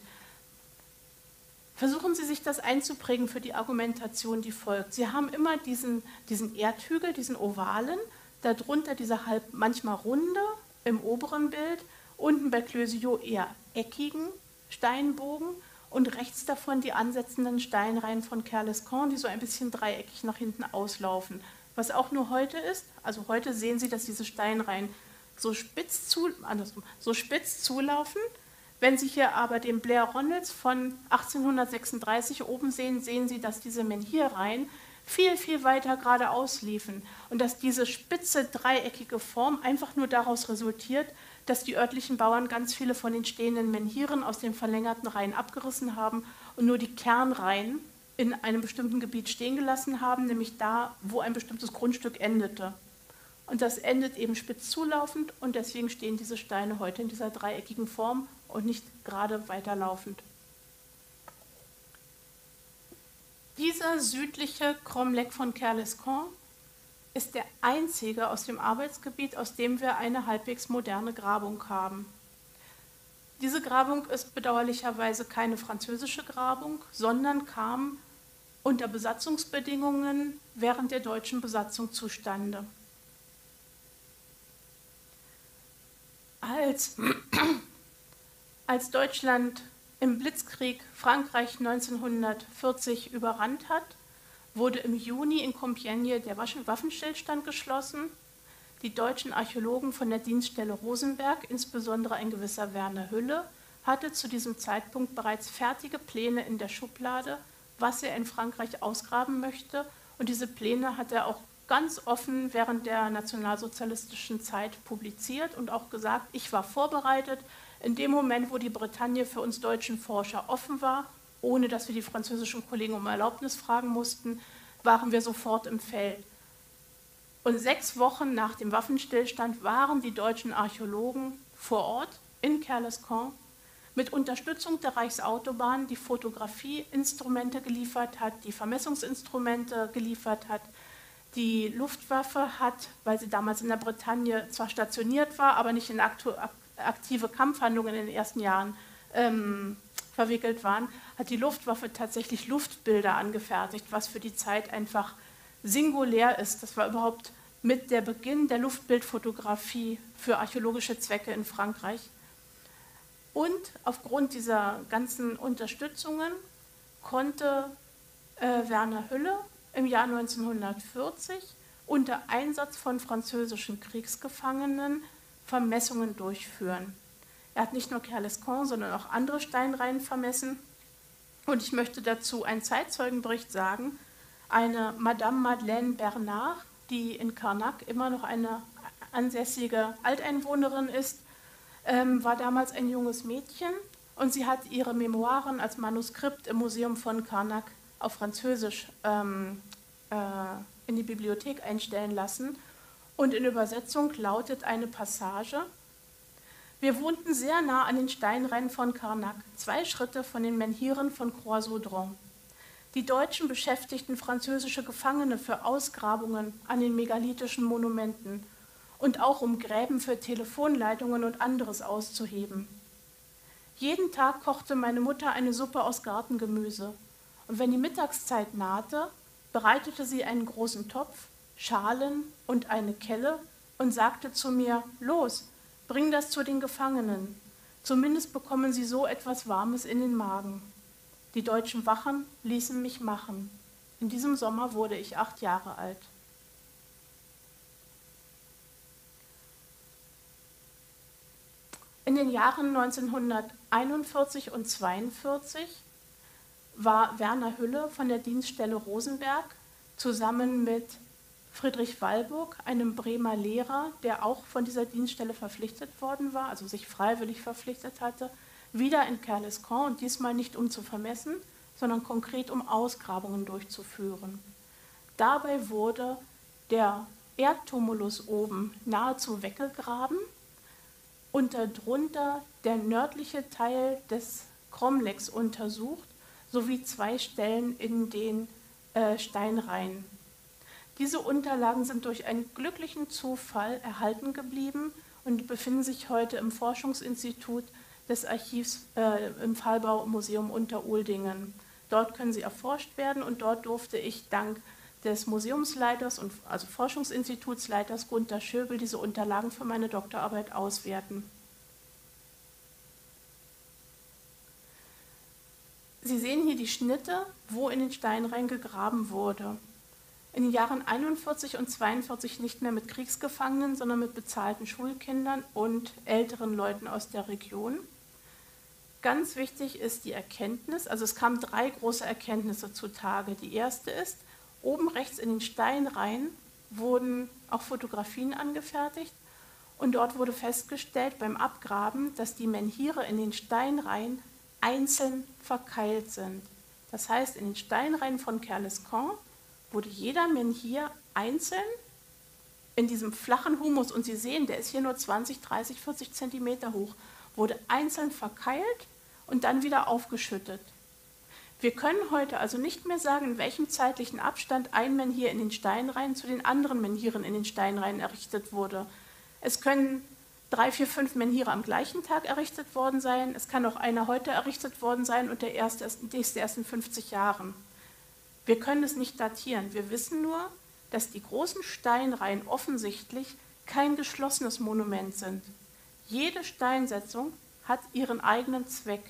Versuchen Sie sich das einzuprägen für die Argumentation, die folgt. Sie haben immer diesen, diesen Erdhügel, diesen ovalen, darunter diese halb manchmal runde im oberen Bild, unten bei Cleusiot eher eckigen Steinbogen und rechts davon die ansetzenden Steinreihen von Kerlescon, die so ein bisschen dreieckig nach hinten auslaufen, was auch nur heute ist. Also heute sehen Sie, dass diese Steinreihen so spitz, zu, andersrum, so spitz zulaufen. Wenn Sie hier aber den Blair Ronalds von achtzehnhundertsechsunddreißig oben sehen, sehen Sie, dass diese Menhirreihen viel, viel weiter geradeaus liefen und dass diese spitze, dreieckige Form einfach nur daraus resultiert, dass die örtlichen Bauern ganz viele von den stehenden Menhiren aus den verlängerten Reihen abgerissen haben und nur die Kernreihen in einem bestimmten Gebiet stehen gelassen haben, nämlich da, wo ein bestimmtes Grundstück endete. Und das endet eben spitz zulaufend und deswegen stehen diese Steine heute in dieser dreieckigen Form und nicht gerade weiterlaufend. Dieser südliche Cromlech von Kerlescon ist der einzige aus dem Arbeitsgebiet, aus dem wir eine halbwegs moderne Grabung haben. Diese Grabung ist bedauerlicherweise keine französische Grabung, sondern kam unter Besatzungsbedingungen während der deutschen Besatzung zustande. Als, als Deutschland im Blitzkrieg Frankreich neunzehnhundertvierzig überrannt hat, wurde im Juni in Compiègne der Waffenstillstand geschlossen. Die deutschen Archäologen von der Dienststelle Rosenberg, insbesondere ein gewisser Werner Hülle, hatte zu diesem Zeitpunkt bereits fertige Pläne in der Schublade, was er in Frankreich ausgraben möchte. Und diese Pläne hat er auch ganz offen während der nationalsozialistischen Zeit publiziert und auch gesagt, ich war vorbereitet. In dem Moment, wo die Bretagne für uns deutschen Forscher offen war, ohne dass wir die französischen Kollegen um Erlaubnis fragen mussten, waren wir sofort im Feld. Und sechs Wochen nach dem Waffenstillstand waren die deutschen Archäologen vor Ort in Kerlescon mit Unterstützung der Reichsautobahn, die Fotografieinstrumente geliefert hat, die Vermessungsinstrumente geliefert hat, die Luftwaffe hat, weil sie damals in der Bretagne zwar stationiert war, aber nicht in aktive Kampfhandlungen in den ersten Jahren ähm, verwickelt waren, hat die Luftwaffe tatsächlich Luftbilder angefertigt, was für die Zeit einfach singulär ist. Das war überhaupt mit der Beginn der Luftbildfotografie für archäologische Zwecke in Frankreich. Und aufgrund dieser ganzen Unterstützungen konnte äh, Werner Hülle im Jahr neunzehnhundertvierzig unter Einsatz von französischen Kriegsgefangenen Vermessungen durchführen. Er hat nicht nur Kerlescon, sondern auch andere Steinreihen vermessen. Und ich möchte dazu einen Zeitzeugenbericht sagen. Eine Madame Madeleine Bernard, die in Carnac immer noch eine ansässige Alteinwohnerin ist, ähm, war damals ein junges Mädchen und sie hat ihre Memoiren als Manuskript im Museum von Carnac auf Französisch ähm, äh, in die Bibliothek einstellen lassen. Und in Übersetzung lautet eine Passage: Wir wohnten sehr nah an den Steinreihen von Carnac, zwei Schritte von den Menhiren von Croix-Saudron. Die Deutschen beschäftigten französische Gefangene für Ausgrabungen an den megalithischen Monumenten und auch um Gräben für Telefonleitungen und anderes auszuheben. Jeden Tag kochte meine Mutter eine Suppe aus Gartengemüse und wenn die Mittagszeit nahte, bereitete sie einen großen Topf, Schalen und eine Kelle und sagte zu mir: Los, bring das zu den Gefangenen, zumindest bekommen sie so etwas Warmes in den Magen. Die deutschen Wachen ließen mich machen. In diesem Sommer wurde ich acht Jahre alt. In den Jahren neunzehnhunderteinundvierzig und zweiundvierzig war Werner Hülle von der Dienststelle Rosenberg zusammen mit Friedrich Wallburg, einem Bremer Lehrer, der auch von dieser Dienststelle verpflichtet worden war, also sich freiwillig verpflichtet hatte, wieder in Kerlescon, und diesmal nicht um zu vermessen, sondern konkret um Ausgrabungen durchzuführen. Dabei wurde der Erdtumulus oben nahezu weggegraben und darunter der nördliche Teil des Cromlechs untersucht, sowie zwei Stellen in den äh, Steinreihen. Diese Unterlagen sind durch einen glücklichen Zufall erhalten geblieben und befinden sich heute im Forschungsinstitut des Archivs äh, im Pfahlbaumuseum Unteruldingen. Dort können sie erforscht werden und dort durfte ich dank des Museumsleiters und also Forschungsinstitutsleiters Gunther Schöbel diese Unterlagen für meine Doktorarbeit auswerten. Sie sehen hier die Schnitte, wo in den Steinreihen gegraben wurde. In den Jahren einundvierzig und zweiundvierzig nicht mehr mit Kriegsgefangenen, sondern mit bezahlten Schulkindern und älteren Leuten aus der Region. Ganz wichtig ist die Erkenntnis, also es kamen drei große Erkenntnisse zutage. Die erste ist, oben rechts in den Steinreihen wurden auch Fotografien angefertigt und dort wurde festgestellt beim Abgraben, dass die Menhire in den Steinreihen einzeln verkeilt sind. Das heißt, in den Steinreihen von Kerlescon wurde jeder Menhir einzeln in diesem flachen Humus, und Sie sehen, der ist hier nur zwanzig, dreißig, vierzig Zentimeter hoch, wurde einzeln verkeilt und dann wieder aufgeschüttet. Wir können heute also nicht mehr sagen, in welchem zeitlichen Abstand ein Menhir in den Steinreihen zu den anderen Menhiren in den Steinreihen errichtet wurde. Es können drei, vier, fünf Menhire am gleichen Tag errichtet worden sein, es kann auch einer heute errichtet worden sein und der erste ist erst in fünfzig Jahren. Wir können es nicht datieren, wir wissen nur, dass die großen Steinreihen offensichtlich kein geschlossenes Monument sind. Jede Steinsetzung hat ihren eigenen Zweck.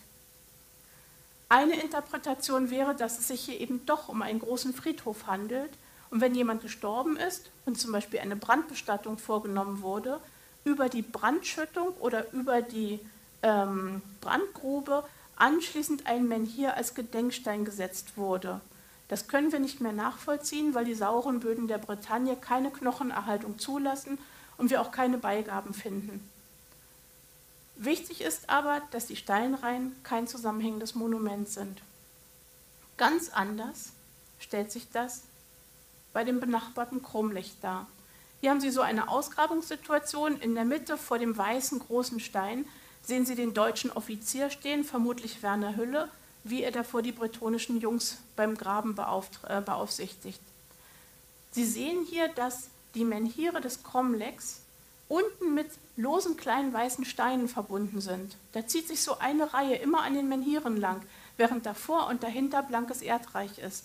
Eine Interpretation wäre, dass es sich hier eben doch um einen großen Friedhof handelt und wenn jemand gestorben ist und zum Beispiel eine Brandbestattung vorgenommen wurde, über die Brandschüttung oder über die ähm, Brandgrube anschließend ein Menhir als Gedenkstein gesetzt wurde. Das können wir nicht mehr nachvollziehen, weil die sauren Böden der Bretagne keine Knochenerhaltung zulassen und wir auch keine Beigaben finden. Wichtig ist aber, dass die Steinreihen kein zusammenhängendes Monument sind. Ganz anders stellt sich das bei dem benachbarten Krumlich dar. Hier haben Sie so eine Ausgrabungssituation. In der Mitte vor dem weißen großen Stein sehen Sie den deutschen Offizier stehen, vermutlich Werner Hülle, wie er davor die bretonischen Jungs beim Graben äh, beaufsichtigt. Sie sehen hier, dass die Menhire des Cromlex unten mit losen kleinen weißen Steinen verbunden sind. Da zieht sich so eine Reihe immer an den Menhiren lang, während davor und dahinter blankes Erdreich ist.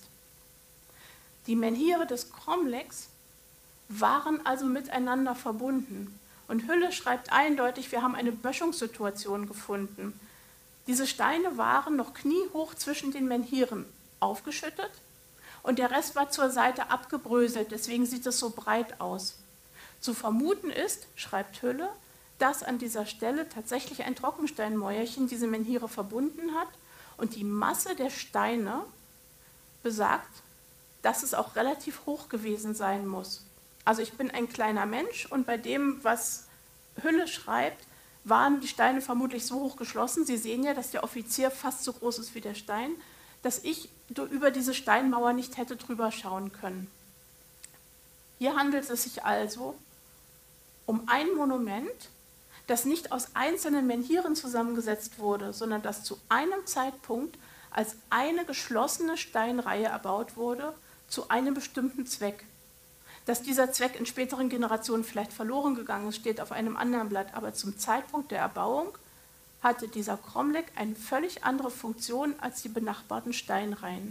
Die Menhire des Cromlex waren also miteinander verbunden. Und Hülle schreibt eindeutig, wir haben eine Böschungssituation gefunden. Diese Steine waren noch kniehoch zwischen den Menhiren aufgeschüttet und der Rest war zur Seite abgebröselt, deswegen sieht es so breit aus. Zu vermuten ist, schreibt Hülle, dass an dieser Stelle tatsächlich ein Trockensteinmäuerchen diese Menhire verbunden hat und die Masse der Steine besagt, dass es auch relativ hoch gewesen sein muss. Also ich bin ein kleiner Mensch und bei dem, was Hülle schreibt, waren die Steine vermutlich so hoch geschlossen, Sie sehen ja, dass der Offizier fast so groß ist wie der Stein, dass ich über diese Steinmauer nicht hätte drüber schauen können. Hier handelt es sich also um ein Monument, das nicht aus einzelnen Menhiren zusammengesetzt wurde, sondern das zu einem Zeitpunkt als eine geschlossene Steinreihe erbaut wurde, zu einem bestimmten Zweck. Dass dieser Zweck in späteren Generationen vielleicht verloren gegangen ist, steht auf einem anderen Blatt, aber zum Zeitpunkt der Erbauung hatte dieser Cromlech eine völlig andere Funktion als die benachbarten Steinreihen.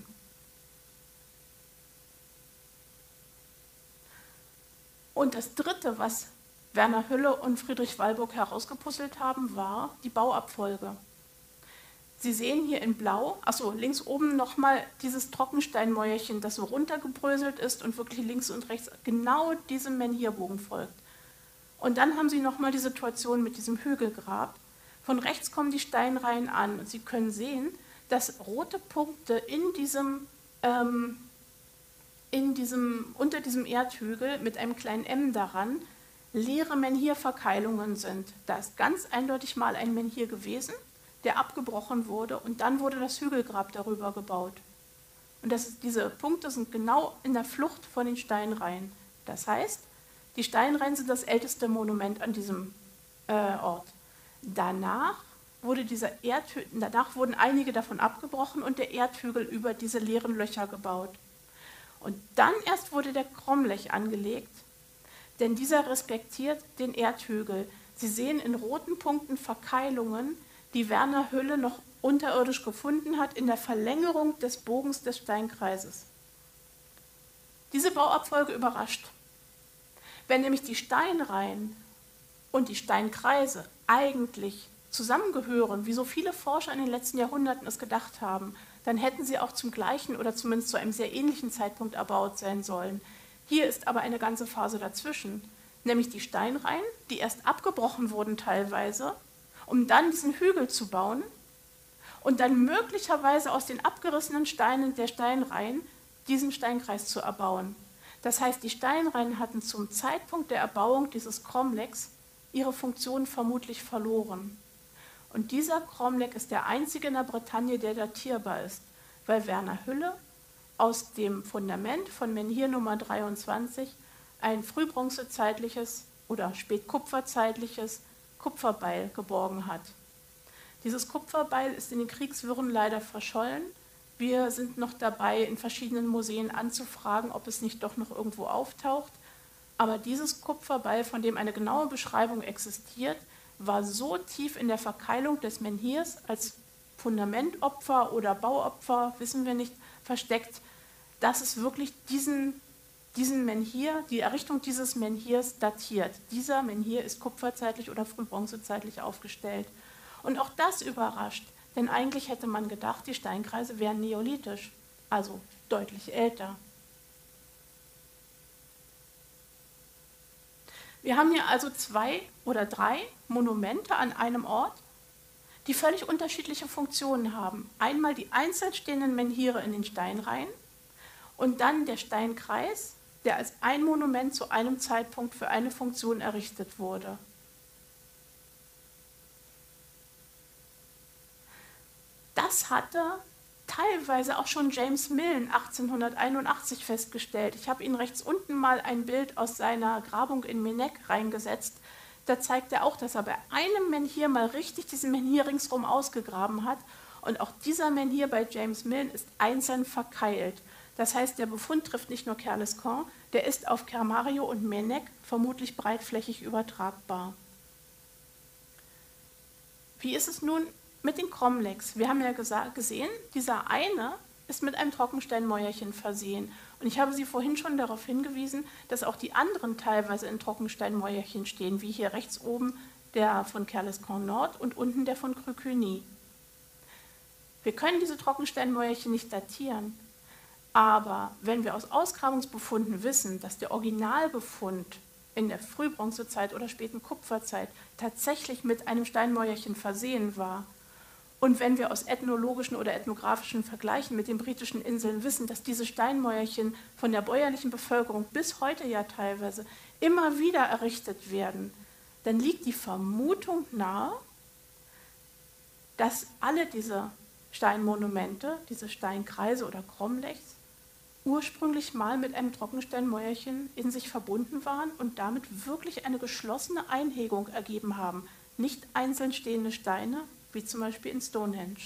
Und das Dritte, was Werner Hülle und Friedrich Wallburg herausgepuzzelt haben, war die Bauabfolge. Sie sehen hier in Blau, achso, links oben nochmal dieses Trockensteinmäuerchen, das so runtergebröselt ist und wirklich links und rechts genau diesem Menhirbogen folgt. Und dann haben Sie nochmal die Situation mit diesem Hügelgrab. Von rechts kommen die Steinreihen an und Sie können sehen, dass rote Punkte in diesem, ähm, in diesem, unter diesem Erdhügel mit einem kleinen M daran leere Menhirverkeilungen sind. Da ist ganz eindeutig mal ein Menhir gewesen, der abgebrochen wurde und dann wurde das Hügelgrab darüber gebaut. Und das ist, diese Punkte sind genau in der Flucht von den Steinreihen. Das heißt, die Steinreihen sind das älteste Monument an diesem äh, Ort. Danach, wurde dieser Erdhü- danach wurden einige davon abgebrochen und der Erdhügel über diese leeren Löcher gebaut. Und dann erst wurde der Cromlech angelegt, denn dieser respektiert den Erdhügel. Sie sehen in roten Punkten Verkeilungen, die Werner Hülle noch unterirdisch gefunden hat, in der Verlängerung des Bogens des Steinkreises. Diese Bauabfolge überrascht. Wenn nämlich die Steinreihen und die Steinkreise eigentlich zusammengehören, wie so viele Forscher in den letzten Jahrhunderten es gedacht haben, dann hätten sie auch zum gleichen oder zumindest zu einem sehr ähnlichen Zeitpunkt erbaut sein sollen. Hier ist aber eine ganze Phase dazwischen, nämlich die Steinreihen, die erst abgebrochen wurden teilweise, um dann diesen Hügel zu bauen und dann möglicherweise aus den abgerissenen Steinen der Steinreihen diesen Steinkreis zu erbauen. Das heißt, die Steinreihen hatten zum Zeitpunkt der Erbauung dieses Cromlechs ihre Funktion vermutlich verloren. Und dieser Cromlech ist der einzige in der Bretagne, der datierbar ist, weil Werner Hülle aus dem Fundament von Menhir Nummer dreiundzwanzig ein frühbronzezeitliches oder spätkupferzeitliches Kupferbeil geborgen hat. Dieses Kupferbeil ist in den Kriegswirren leider verschollen. Wir sind noch dabei, in verschiedenen Museen anzufragen, ob es nicht doch noch irgendwo auftaucht. Aber dieses Kupferbeil, von dem eine genaue Beschreibung existiert, war so tief in der Verkeilung des Menhirs als Fundamentopfer oder Bauopfer, wissen wir nicht, versteckt, dass es wirklich diesen, diesen Menhir, die Errichtung dieses Menhirs datiert. Dieser Menhir ist kupferzeitlich oder frühbronzezeitlich aufgestellt. Und auch das überrascht, denn eigentlich hätte man gedacht, die Steinkreise wären neolithisch, also deutlich älter. Wir haben hier also zwei oder drei Monumente an einem Ort, die völlig unterschiedliche Funktionen haben. Einmal die einzeln stehenden Menhire in den Steinreihen und dann der Steinkreis, der als ein Monument zu einem Zeitpunkt für eine Funktion errichtet wurde. Das hatte teilweise auch schon James Milne achtzehnhunderteinundachtzig festgestellt. Ich habe Ihnen rechts unten mal ein Bild aus seiner Grabung in Menec reingesetzt. Da zeigt er auch, dass er bei einem Menhir mal richtig diesen Menhir ringsrum ausgegraben hat. Und auch dieser Menhir bei James Milne ist einzeln verkeilt. Das heißt, der Befund trifft nicht nur Kerlescon, der ist auf Kermario und Menec vermutlich breitflächig übertragbar. Wie ist es nun mit den Cromlechs? Wir haben ja gesehen, dieser eine ist mit einem Trockensteinmäuerchen versehen. Und ich habe Sie vorhin schon darauf hingewiesen, dass auch die anderen teilweise in Trockensteinmäuerchen stehen, wie hier rechts oben der von Kerlescon Nord und unten der von Crucuny. Wir können diese Trockensteinmäuerchen nicht datieren, aber wenn wir aus Ausgrabungsbefunden wissen, dass der Originalbefund in der Frühbronzezeit oder späten Kupferzeit tatsächlich mit einem Steinmäuerchen versehen war, und wenn wir aus ethnologischen oder ethnografischen Vergleichen mit den britischen Inseln wissen, dass diese Steinmäuerchen von der bäuerlichen Bevölkerung bis heute ja teilweise immer wieder errichtet werden, dann liegt die Vermutung nahe, dass alle diese Steinmonumente, diese Steinkreise oder Cromlechs, ursprünglich mal mit einem Trockensteinmäuerchen in sich verbunden waren und damit wirklich eine geschlossene Einhegung ergeben haben, nicht einzeln stehende Steine, wie zum Beispiel in Stonehenge.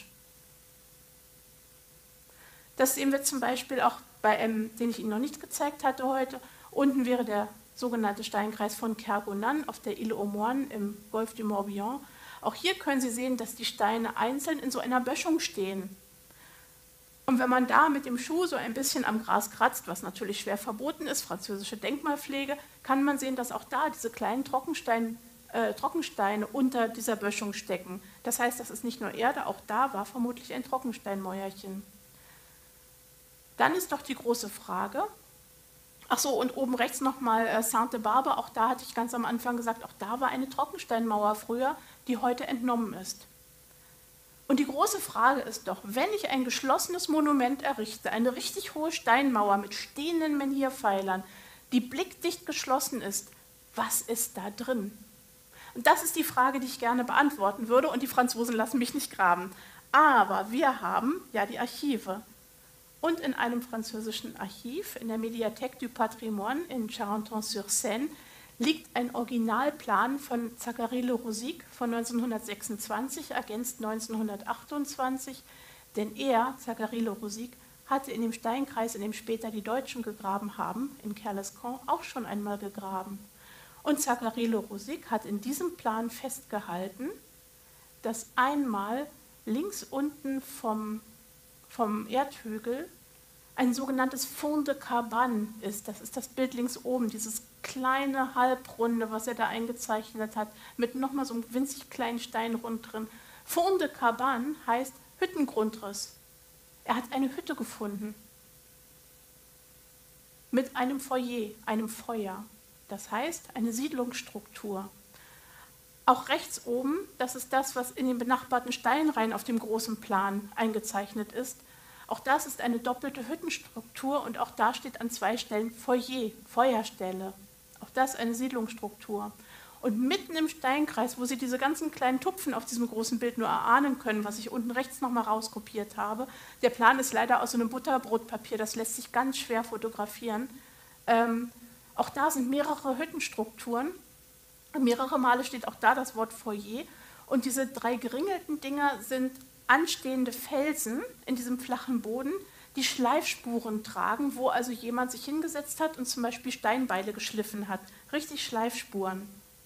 Das sehen wir zum Beispiel auch bei einem, den ich Ihnen noch nicht gezeigt hatte heute. Unten wäre der sogenannte Steinkreis von Kergonan auf der Ile aux Moines im Golf du Morbihan. Auch hier können Sie sehen, dass die Steine einzeln in so einer Böschung stehen. Und wenn man da mit dem Schuh so ein bisschen am Gras kratzt, was natürlich schwer verboten ist, französische Denkmalpflege, kann man sehen, dass auch da diese kleinen Trockensteine Äh, Trockensteine unter dieser Böschung stecken. Das heißt, das ist nicht nur Erde, auch da war vermutlich ein Trockensteinmäuerchen. Dann ist doch die große Frage, ach so, und oben rechts nochmal äh, Sainte-Barbe, auch da hatte ich ganz am Anfang gesagt, auch da war eine Trockensteinmauer früher, die heute entnommen ist. Und die große Frage ist doch, wenn ich ein geschlossenes Monument errichte, eine richtig hohe Steinmauer mit stehenden Menhirpfeilern, die blickdicht geschlossen ist, was ist da drin? Und das ist die Frage, die ich gerne beantworten würde, und die Franzosen lassen mich nicht graben. Aber wir haben ja die Archive. Und in einem französischen Archiv, in der Médiathèque du Patrimoine in Charenton-sur-Seine, liegt ein Originalplan von Zacharie Le Rosic von neunzehnhundertsechsundzwanzig, ergänzt neunzehnhundertachtundzwanzig, denn er, Zacharie Le Rosic, hatte in dem Steinkreis, in dem später die Deutschen gegraben haben, in Kerlescon, auch schon einmal gegraben. Und Zacharie Le Rosic hat in diesem Plan festgehalten, dass einmal links unten vom, vom Erdhügel ein sogenanntes Fond de Cabane ist. Das ist das Bild links oben, dieses kleine Halbrunde, was er da eingezeichnet hat, mit nochmal so einem winzig kleinen Steinrund drin. Fond de Cabane heißt Hüttengrundriss. Er hat eine Hütte gefunden mit einem Foyer, einem Feuer. Das heißt, eine Siedlungsstruktur. Auch rechts oben, das ist das, was in den benachbarten Steinreihen auf dem großen Plan eingezeichnet ist. Auch das ist eine doppelte Hüttenstruktur und auch da steht an zwei Stellen Foyer, Feuerstelle. Auch das eine Siedlungsstruktur. Und mitten im Steinkreis, wo Sie diese ganzen kleinen Tupfen auf diesem großen Bild nur erahnen können, was ich unten rechts nochmal rauskopiert habe, der Plan ist leider aus so einem Butterbrotpapier, das lässt sich ganz schwer fotografieren. Ähm, auch da sind mehrere Hüttenstrukturen. Mehrere Male steht auch da das Wort Foyer. Und diese drei geringelten Dinger sind anstehende Felsen in diesem flachen Boden, die Schleifspuren tragen, wo also jemand sich hingesetzt hat und zum Beispiel Steinbeile geschliffen hat. Richtig Schleifspuren.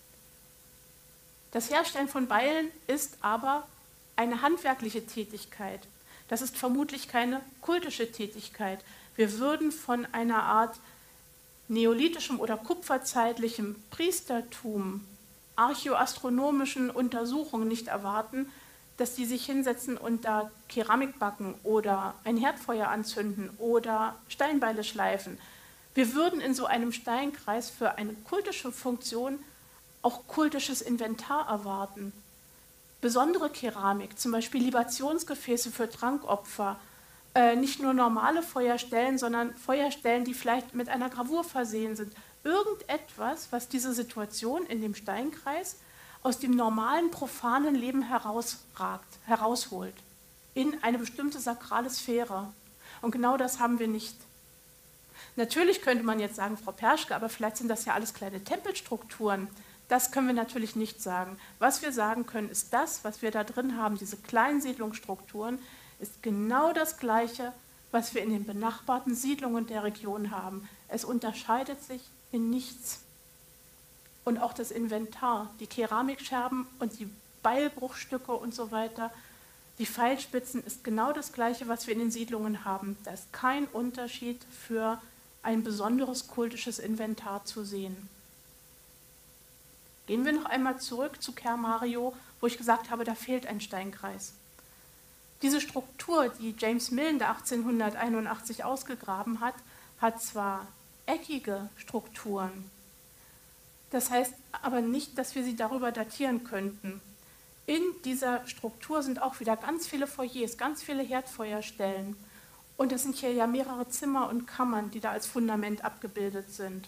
Das Herstellen von Beilen ist aber eine handwerkliche Tätigkeit. Das ist vermutlich keine kultische Tätigkeit. Wir würden von einer Art neolithischem oder kupferzeitlichem Priestertum, archäoastronomischen Untersuchungen nicht erwarten, dass die sich hinsetzen und da Keramik backen oder ein Herdfeuer anzünden oder Steinbeile schleifen. Wir würden in so einem Steinkreis für eine kultische Funktion auch kultisches Inventar erwarten. Besondere Keramik, zum Beispiel Libationsgefäße für Trankopfer, äh, nicht nur normale Feuerstellen, sondern Feuerstellen, die vielleicht mit einer Gravur versehen sind. Irgendetwas, was diese Situation in dem Steinkreis aus dem normalen, profanen Leben herausragt, herausholt, in eine bestimmte sakrale Sphäre. Und genau das haben wir nicht. Natürlich könnte man jetzt sagen, Frau Perschke, aber vielleicht sind das ja alles kleine Tempelstrukturen. Das können wir natürlich nicht sagen. Was wir sagen können, ist das, was wir da drin haben, diese kleinen Siedlungsstrukturen, ist genau das Gleiche, was wir in den benachbarten Siedlungen der Region haben. Es unterscheidet sich in nichts. Und auch das Inventar, die Keramikscherben und die Beilbruchstücke und so weiter, die Pfeilspitzen, ist genau das Gleiche, was wir in den Siedlungen haben. Da ist kein Unterschied für ein besonderes kultisches Inventar zu sehen. Gehen wir noch einmal zurück zu Kermario, wo ich gesagt habe, da fehlt ein Steinkreis. Diese Struktur, die James Milne da achtzehnhunderteinundachtzig ausgegraben hat, hat zwar eckige Strukturen, das heißt aber nicht, dass wir sie darüber datieren könnten. In dieser Struktur sind auch wieder ganz viele Foyers, ganz viele Herdfeuerstellen. Und es sind hier ja mehrere Zimmer und Kammern, die da als Fundament abgebildet sind.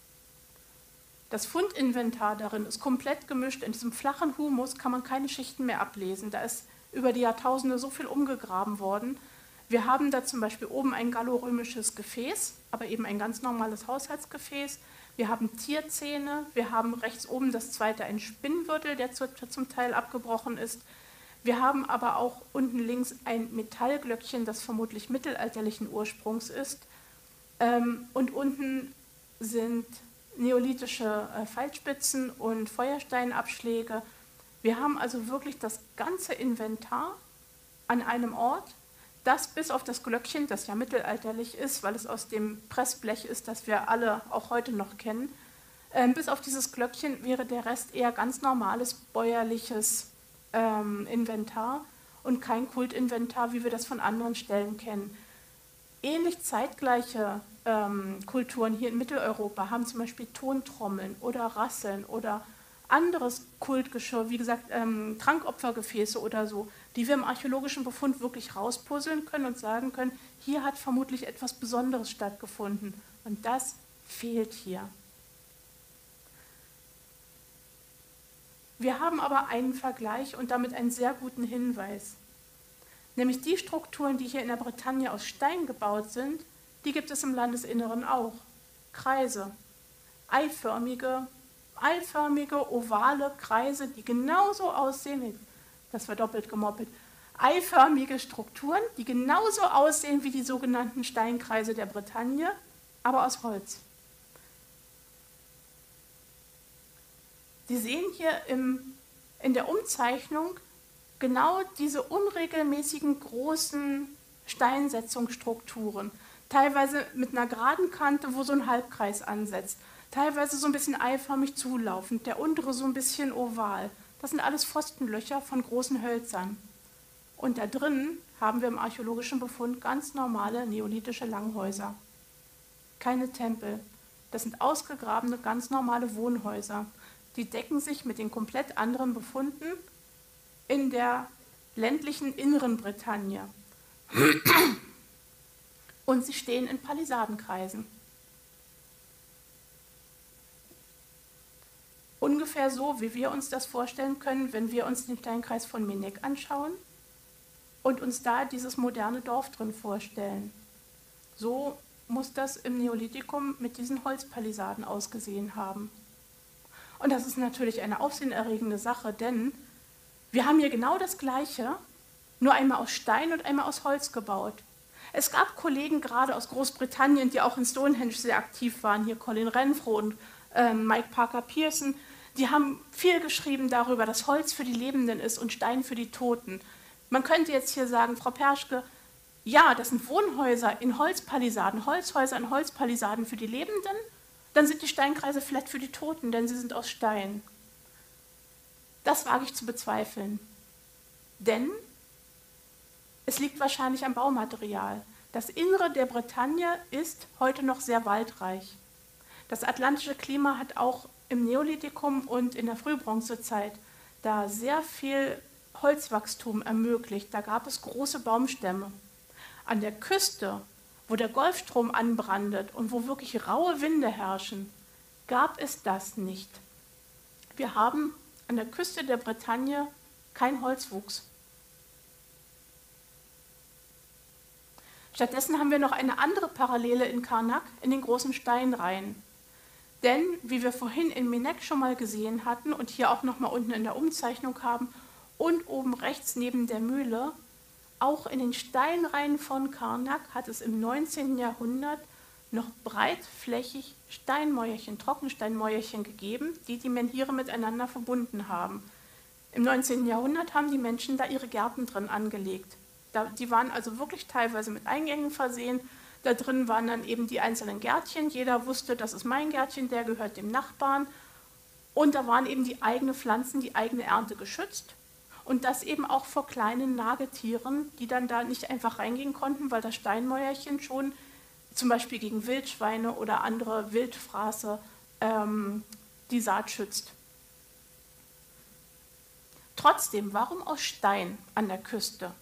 Das Fundinventar darin ist komplett gemischt. In diesem flachen Humus kann man keine Schichten mehr ablesen. Da ist über die Jahrtausende so viel umgegraben worden. Wir haben da zum Beispiel oben ein gallorömisches Gefäß, aber eben ein ganz normales Haushaltsgefäß. Wir haben Tierzähne, wir haben rechts oben das zweite ein Spinnwürtel, der zum Teil abgebrochen ist. Wir haben aber auch unten links ein Metallglöckchen, das vermutlich mittelalterlichen Ursprungs ist. Und unten sind neolithische Pfeilspitzen und Feuersteinabschläge. Wir haben also wirklich das ganze Inventar an einem Ort, das bis auf das Glöckchen, das ja mittelalterlich ist, weil es aus dem Pressblech ist, das wir alle auch heute noch kennen, äh, bis auf dieses Glöckchen wäre der Rest eher ganz normales bäuerliches ähm, Inventar und kein Kultinventar, wie wir das von anderen Stellen kennen. Ähnlich zeitgleiche ähm, Kulturen hier in Mitteleuropa haben zum Beispiel Tontrommeln oder Rasseln oder anderes Kultgeschirr, wie gesagt, ähm, Trankopfergefäße oder so, die wir im archäologischen Befund wirklich rauspuzzeln können und sagen können, hier hat vermutlich etwas Besonderes stattgefunden. Und das fehlt hier. Wir haben aber einen Vergleich und damit einen sehr guten Hinweis. Nämlich die Strukturen, die hier in der Bretagne aus Stein gebaut sind, die gibt es im Landesinneren auch. Kreise, eiförmige, eiförmige, ovale Kreise, die genauso aussehen, das war doppelt gemoppelt, eiförmige Strukturen, die genauso aussehen wie die sogenannten Steinkreise der Bretagne, aber aus Holz. Sie sehen hier im, in der Umzeichnung genau diese unregelmäßigen großen Steinsetzungsstrukturen, teilweise mit einer geraden Kante, wo so ein Halbkreis ansetzt, teilweise so ein bisschen eiförmig zulaufend, der untere so ein bisschen oval. Das sind alles Pfostenlöcher von großen Hölzern. Und da drin haben wir im archäologischen Befund ganz normale neolithische Langhäuser. Keine Tempel. Das sind ausgegrabene, ganz normale Wohnhäuser. Die decken sich mit den komplett anderen Befunden in der ländlichen inneren Bretagne. Und sie stehen in Palisadenkreisen. Ungefähr so, wie wir uns das vorstellen können, wenn wir uns den Steinkreis von Menek anschauen und uns da dieses moderne Dorf drin vorstellen. So muss das im Neolithikum mit diesen Holzpalisaden ausgesehen haben. Und das ist natürlich eine aufsehenerregende Sache, denn wir haben hier genau das Gleiche, nur einmal aus Stein und einmal aus Holz gebaut. Es gab Kollegen gerade aus Großbritannien, die auch in Stonehenge sehr aktiv waren, hier Colin Renfrew und äh, Mike Parker Pearson, die haben viel geschrieben darüber, dass Holz für die Lebenden ist und Stein für die Toten. Man könnte jetzt hier sagen, Frau Perschke, ja, das sind Wohnhäuser in Holzpalisaden, Holzhäuser in Holzpalisaden für die Lebenden, dann sind die Steinkreise vielleicht für die Toten, denn sie sind aus Stein. Das wage ich zu bezweifeln, denn es liegt wahrscheinlich am Baumaterial. Das Innere der Bretagne ist heute noch sehr waldreich. Das atlantische Klima hat auch im Neolithikum und in der Frühbronzezeit da sehr viel Holzwachstum ermöglicht. Da gab es große Baumstämme. An der Küste, wo der Golfstrom anbrandet und wo wirklich raue Winde herrschen, gab es das nicht. Wir haben an der Küste der Bretagne keinen Holzwuchs. Stattdessen haben wir noch eine andere Parallele in Karnak, in den großen Steinreihen. Denn, wie wir vorhin in Menek schon mal gesehen hatten und hier auch noch mal unten in der Umzeichnung haben und oben rechts neben der Mühle, auch in den Steinreihen von Karnak hat es im neunzehnten Jahrhundert noch breitflächig Steinmäuerchen, Trockensteinmäuerchen gegeben, die die Menhire miteinander verbunden haben. Im neunzehnten Jahrhundert haben die Menschen da ihre Gärten drin angelegt. Da, die waren also wirklich teilweise mit Eingängen versehen. Da drin waren dann eben die einzelnen Gärtchen. Jeder wusste, das ist mein Gärtchen, der gehört dem Nachbarn. Und da waren eben die eigenen Pflanzen, die eigene Ernte geschützt. Und das eben auch vor kleinen Nagetieren, die dann da nicht einfach reingehen konnten, weil das Steinmäuerchen schon zum Beispiel gegen Wildschweine oder andere Wildfraße ähm, die Saat schützt. Trotzdem, warum aus Stein an der Küste?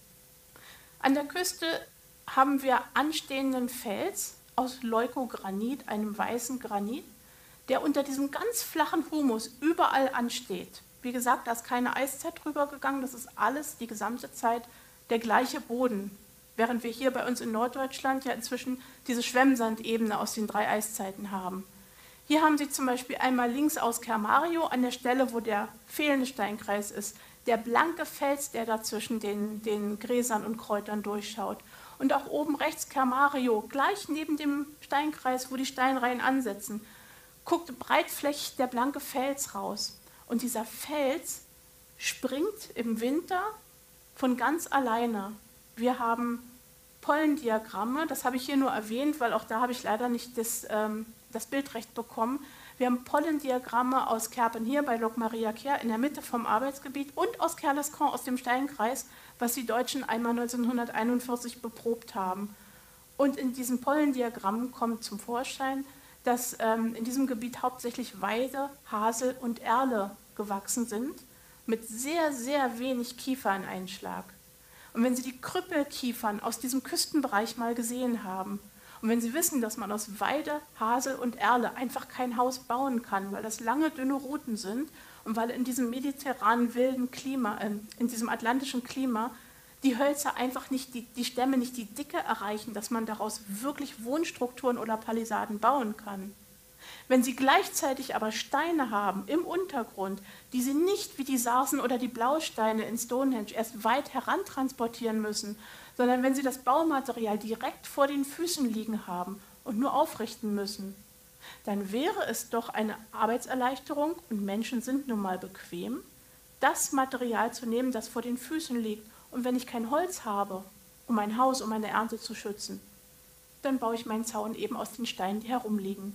An der Küste haben wir anstehenden Fels aus Leukogranit, einem weißen Granit, der unter diesem ganz flachen Humus überall ansteht. Wie gesagt, da ist keine Eiszeit drüber gegangen, das ist alles die gesamte Zeit der gleiche Boden. Während wir hier bei uns in Norddeutschland ja inzwischen diese Schwemmsandebene aus den drei Eiszeiten haben. Hier haben Sie zum Beispiel einmal links aus Kermario an der Stelle, wo der fehlende Steinkreis ist, der blanke Fels, der da zwischen den, den Gräsern und Kräutern durchschaut. Und auch oben rechts Kermario, gleich neben dem Steinkreis, wo die Steinreihen ansetzen, guckt breitflächig der blanke Fels raus. Und dieser Fels springt im Winter von ganz alleine. Wir haben Pollendiagramme, das habe ich hier nur erwähnt, weil auch da habe ich leider nicht das, ähm, das Bildrecht bekommen. Wir haben Pollendiagramme aus Kerpen hier bei Locmaria-Ker in der Mitte vom Arbeitsgebiet und aus Kerlescamp aus dem Steinkreis, was die Deutschen einmal neunzehnhunderteinundvierzig beprobt haben. Und in diesen Pollendiagrammen kommt zum Vorschein, dass ähm, in diesem Gebiet hauptsächlich Weide, Hasel und Erle gewachsen sind, mit sehr, sehr wenig Kieferneinschlag. Und wenn Sie die Krüppelkiefern aus diesem Küstenbereich mal gesehen haben, und wenn Sie wissen, dass man aus Weide, Hasel und Erle einfach kein Haus bauen kann, weil das lange, dünne Ruten sind und weil in diesem mediterranen, wilden Klima, äh, in diesem atlantischen Klima, die Hölzer einfach nicht, die, die Stämme nicht die Dicke erreichen, dass man daraus wirklich Wohnstrukturen oder Palisaden bauen kann. Wenn Sie gleichzeitig aber Steine haben im Untergrund, die Sie nicht wie die Sarsen oder die Blausteine in Stonehenge erst weit herantransportieren müssen, sondern wenn Sie das Baumaterial direkt vor den Füßen liegen haben und nur aufrichten müssen, dann wäre es doch eine Arbeitserleichterung, und Menschen sind nun mal bequem, das Material zu nehmen, das vor den Füßen liegt. Und wenn ich kein Holz habe, um mein Haus, um meine Ernte zu schützen, dann baue ich meinen Zaun eben aus den Steinen, die herumliegen.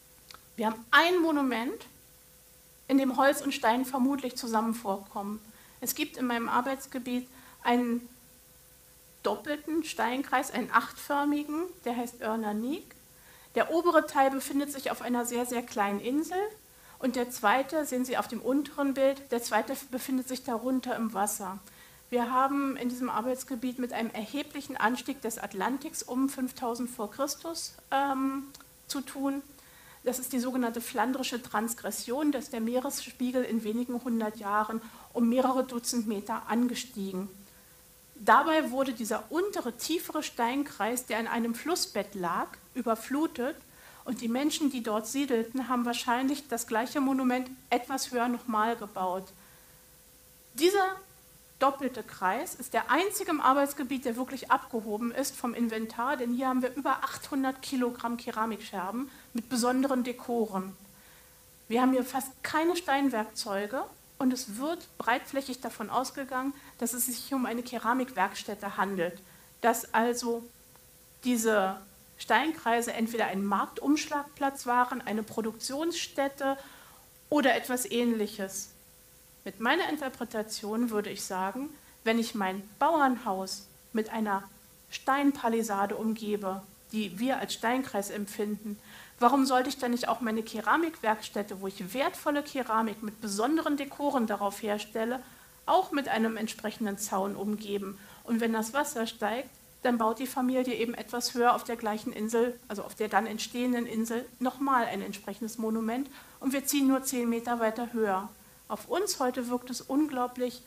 Wir haben ein Monument, in dem Holz und Stein vermutlich zusammen vorkommen. Es gibt in meinem Arbeitsgebiet einen doppelten Steinkreis, einen achtförmigen, der heißt Örnerniek. Der obere Teil befindet sich auf einer sehr, sehr kleinen Insel und der zweite, sehen Sie auf dem unteren Bild, der zweite befindet sich darunter im Wasser. Wir haben in diesem Arbeitsgebiet mit einem erheblichen Anstieg des Atlantiks um fünftausend vor Christus ähm, zu tun. Das ist die sogenannte flandrische Transgression, dass der Meeresspiegel in wenigen hundert Jahren um mehrere Dutzend Meter angestiegen. Dabei wurde dieser untere, tiefere Steinkreis, der in einem Flussbett lag, überflutet und die Menschen, die dort siedelten, haben wahrscheinlich das gleiche Monument etwas höher nochmal gebaut. Dieser doppelte Kreis ist der einzige im Arbeitsgebiet, der wirklich abgehoben ist vom Inventar, denn hier haben wir über achthundert Kilogramm Keramikscherben mit besonderen Dekoren. Wir haben hier fast keine Steinwerkzeuge und es wird breitflächig davon ausgegangen, dass es sich um eine Keramikwerkstätte handelt, dass also diese Steinkreise entweder ein Marktumschlagplatz waren, eine Produktionsstätte oder etwas Ähnliches. Mit meiner Interpretation würde ich sagen, wenn ich mein Bauernhaus mit einer Steinpalisade umgebe, die wir als Steinkreis empfinden, warum sollte ich dann nicht auch meine Keramikwerkstätte, wo ich wertvolle Keramik mit besonderen Dekoren darauf herstelle, auch mit einem entsprechenden Zaun umgeben? Und wenn das Wasser steigt, dann baut die Familie eben etwas höher auf der gleichen Insel, also auf der dann entstehenden Insel, nochmal ein entsprechendes Monument und wir ziehen nur zehn Meter weiter höher. Auf uns heute wirkt es unglaublich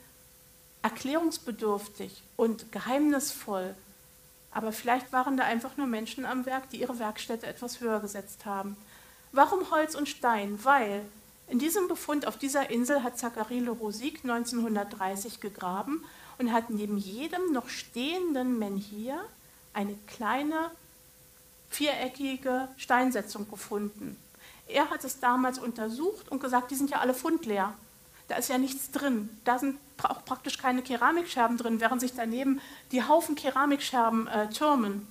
erklärungsbedürftig und geheimnisvoll. Aber vielleicht waren da einfach nur Menschen am Werk, die ihre Werkstätte etwas höher gesetzt haben. Warum Holz und Stein? Weil in diesem Befund auf dieser Insel hat Zacharie Le Rosique neunzehnhundertdreißig gegraben und hat neben jedem noch stehenden Menhir eine kleine viereckige Steinsetzung gefunden. Er hat es damals untersucht und gesagt, die sind ja alle fundleer. Da ist ja nichts drin. Da sind auch praktisch keine Keramikscherben drin, während sich daneben die Haufen Keramikscherben äh, türmen.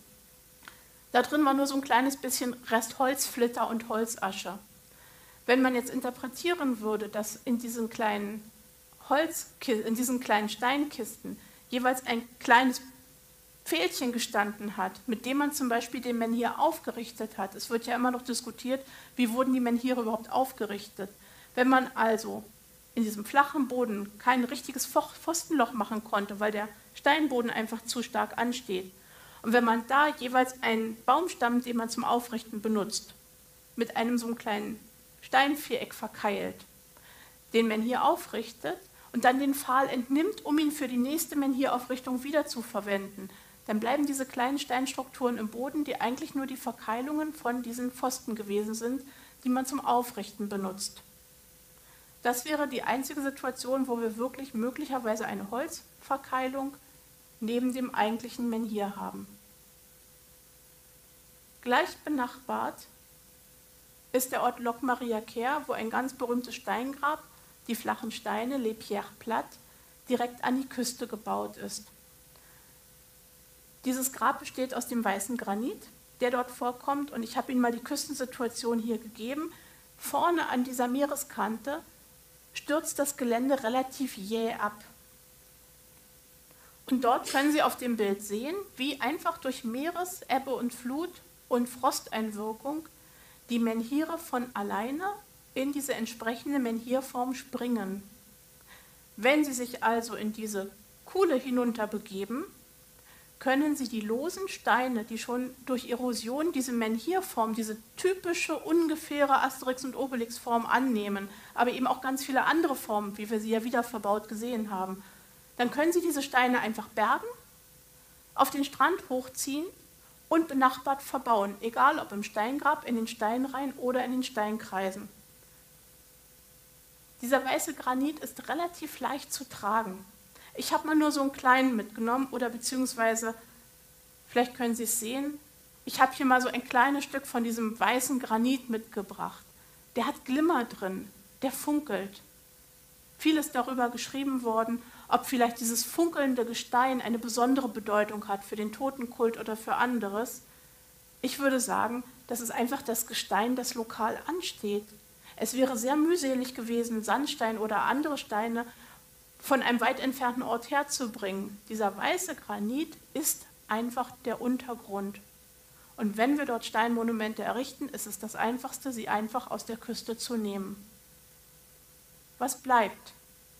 Da drin war nur so ein kleines bisschen Rest Holzflitter und Holzasche. Wenn man jetzt interpretieren würde, dass in diesen kleinen Holz, in diesen kleinen Steinkisten jeweils ein kleines Pfählchen gestanden hat, mit dem man zum Beispiel den Menhir aufgerichtet hat. Es wird ja immer noch diskutiert, wie wurden die Menhire überhaupt aufgerichtet. Wenn man also in diesem flachen Boden kein richtiges Pfostenloch machen konnte, weil der Steinboden einfach zu stark ansteht, und wenn man da jeweils einen Baumstamm, den man zum Aufrichten benutzt, mit einem so einem kleinen Steinviereck verkeilt, den Menhir aufrichtet und dann den Pfahl entnimmt, um ihn für die nächste Menhiraufrichtung wieder zu verwenden, dann bleiben diese kleinen Steinstrukturen im Boden, die eigentlich nur die Verkeilungen von diesen Pfosten gewesen sind, die man zum Aufrichten benutzt. Das wäre die einzige Situation, wo wir wirklich möglicherweise eine Holzverkeilung neben dem eigentlichen Menhir haben. Gleich benachbart ist der Ort Locmaria-Ker, wo ein ganz berühmtes Steingrab, die flachen Steine, Les Pierres Plates, direkt an die Küste gebaut ist. Dieses Grab besteht aus dem weißen Granit, der dort vorkommt, und ich habe Ihnen mal die Küstensituation hier gegeben. Vorne an dieser Meereskante stürzt das Gelände relativ jäh ab. Und dort können Sie auf dem Bild sehen, wie einfach durch Meeresebbe und Flut und Frosteinwirkung die Menhire von alleine in diese entsprechende Menhirform springen. Wenn Sie sich also in diese Kuhle hinunterbegeben, können Sie die losen Steine, die schon durch Erosion diese Menhirform, diese typische, ungefähre Asterix- und Obelix-Form annehmen, aber eben auch ganz viele andere Formen, wie wir sie ja wieder verbaut gesehen haben, dann können Sie diese Steine einfach bergen, auf den Strand hochziehen und benachbart verbauen, egal ob im Steingrab, in den Steinreihen oder in den Steinkreisen. Dieser weiße Granit ist relativ leicht zu tragen. Ich habe mal nur so einen kleinen mitgenommen, oder beziehungsweise, vielleicht können Sie es sehen, ich habe hier mal so ein kleines Stück von diesem weißen Granit mitgebracht. Der hat Glimmer drin, der funkelt. Viel ist darüber geschrieben worden, ob vielleicht dieses funkelnde Gestein eine besondere Bedeutung hat für den Totenkult oder für anderes. Ich würde sagen, das ist einfach das Gestein, das lokal ansteht. Es wäre sehr mühselig gewesen, Sandstein oder andere Steine von einem weit entfernten Ort herzubringen. Dieser weiße Granit ist einfach der Untergrund. Und wenn wir dort Steinmonumente errichten, ist es das Einfachste, sie einfach aus der Küste zu nehmen. Was bleibt?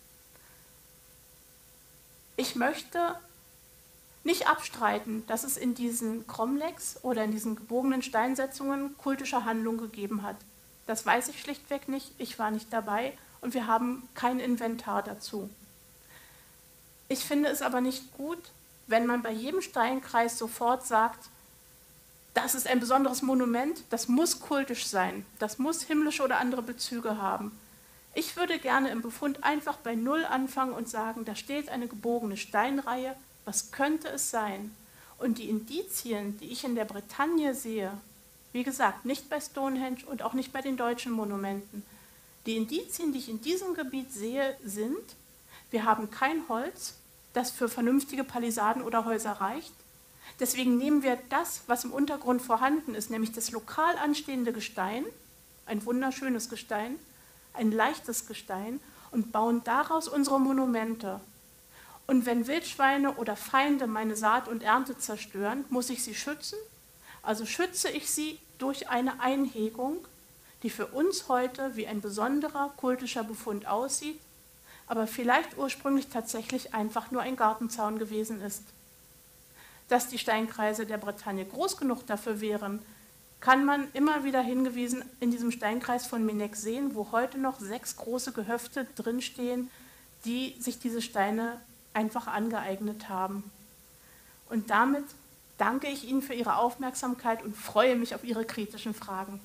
Ich möchte nicht abstreiten, dass es in diesen Cromlechs oder in diesen gebogenen Steinsetzungen kultische Handlungen gegeben hat. Das weiß ich schlichtweg nicht, ich war nicht dabei und wir haben kein Inventar dazu. Ich finde es aber nicht gut, wenn man bei jedem Steinkreis sofort sagt, das ist ein besonderes Monument, das muss kultisch sein, das muss himmlische oder andere Bezüge haben. Ich würde gerne im Befund einfach bei Null anfangen und sagen, da steht eine gebogene Steinreihe, was könnte es sein? Und die Indizien, die ich in der Bretagne sehe, wie gesagt, nicht bei Stonehenge und auch nicht bei den deutschen Monumenten, die Indizien, die ich in diesem Gebiet sehe, sind, wir haben kein Holz, das für vernünftige Palisaden oder Häuser reicht. Deswegen nehmen wir das, was im Untergrund vorhanden ist, nämlich das lokal anstehende Gestein, ein wunderschönes Gestein, ein leichtes Gestein, und bauen daraus unsere Monumente. Und wenn Wildschweine oder Feinde meine Saat und Ernte zerstören, muss ich sie schützen. Also schütze ich sie durch eine Einhegung, die für uns heute wie ein besonderer kultischer Befund aussieht, aber vielleicht ursprünglich tatsächlich einfach nur ein Gartenzaun gewesen ist. Dass die Steinkreise der Bretagne groß genug dafür wären, kann man immer wieder hingewiesen in diesem Steinkreis von Meneck sehen, wo heute noch sechs große Gehöfte drinstehen, die sich diese Steine einfach angeeignet haben. Und damit danke ich Ihnen für Ihre Aufmerksamkeit und freue mich auf Ihre kritischen Fragen.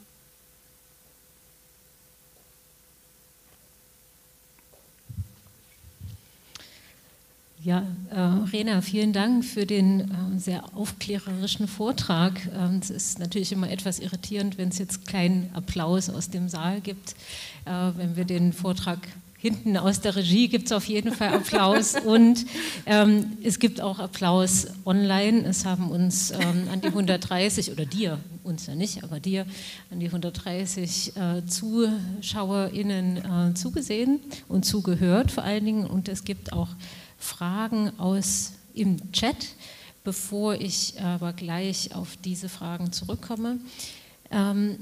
Ja, äh, Rena, vielen Dank für den äh, sehr aufklärerischen Vortrag. Ähm, es ist natürlich immer etwas irritierend, wenn es jetzt kleinen Applaus aus dem Saal gibt. Äh, wenn wir den Vortrag hinten aus der Regie gibt es auf jeden Fall Applaus und ähm, es gibt auch Applaus online. Es haben uns ähm, an die hundertdreißig, oder dir, uns ja nicht, aber dir, an die hundertdreißig äh, ZuschauerInnen äh, zugesehen und zugehört vor allen Dingen, und es gibt auch Fragen aus im Chat, bevor ich aber gleich auf diese Fragen zurückkomme. Ähm,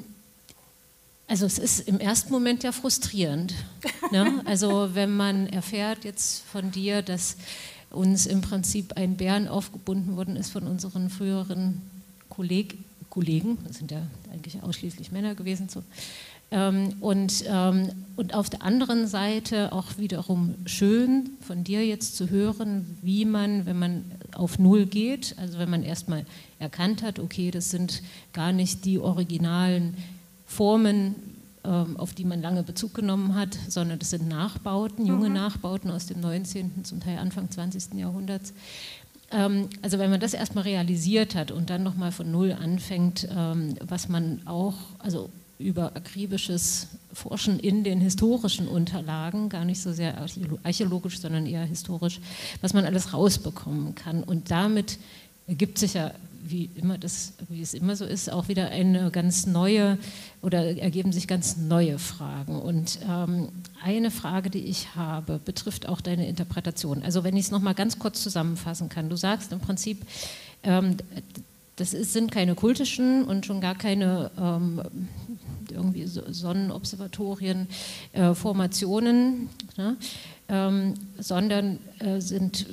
also es ist im ersten Moment ja frustrierend. Ne? Also wenn man erfährt jetzt von dir, dass uns im Prinzip ein Bären aufgebunden worden ist von unseren früheren Kolleg Kollegen, das sind ja eigentlich ausschließlich Männer gewesen, so. Ähm, und, ähm, und auf der anderen Seite auch wiederum schön von dir jetzt zu hören, wie man, wenn man auf Null geht, also wenn man erstmal erkannt hat, okay, das sind gar nicht die originalen Formen, ähm, auf die man lange Bezug genommen hat, sondern das sind Nachbauten, junge mhm. Nachbauten aus dem neunzehnten, zum Teil Anfang zwanzigsten Jahrhunderts. Ähm, also wenn man das erstmal realisiert hat und dann nochmal von Null anfängt, ähm, was man auch, also über akribisches Forschen in den historischen Unterlagen, gar nicht so sehr archäologisch, sondern eher historisch, was man alles rausbekommen kann. Und damit ergibt sich ja, wie immer das, wie es immer so ist, auch wieder eine ganz neue, oder ergeben sich ganz neue Fragen. Und ähm, eine Frage, die ich habe, betrifft auch deine Interpretation. Also wenn ich es nochmal ganz kurz zusammenfassen kann. Du sagst im Prinzip, ähm, das ist, sind keine kultischen und schon gar keine ähm, irgendwie Sonnenobservatorien, äh, Formationen, ne? ähm, sondern äh, sind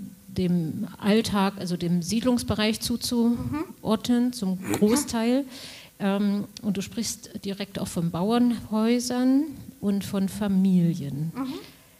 dem Alltag, also dem Siedlungsbereich zuzuordnen, mhm. zum Großteil. Ähm, und du sprichst direkt auch von Bauernhäusern und von Familien. Mhm.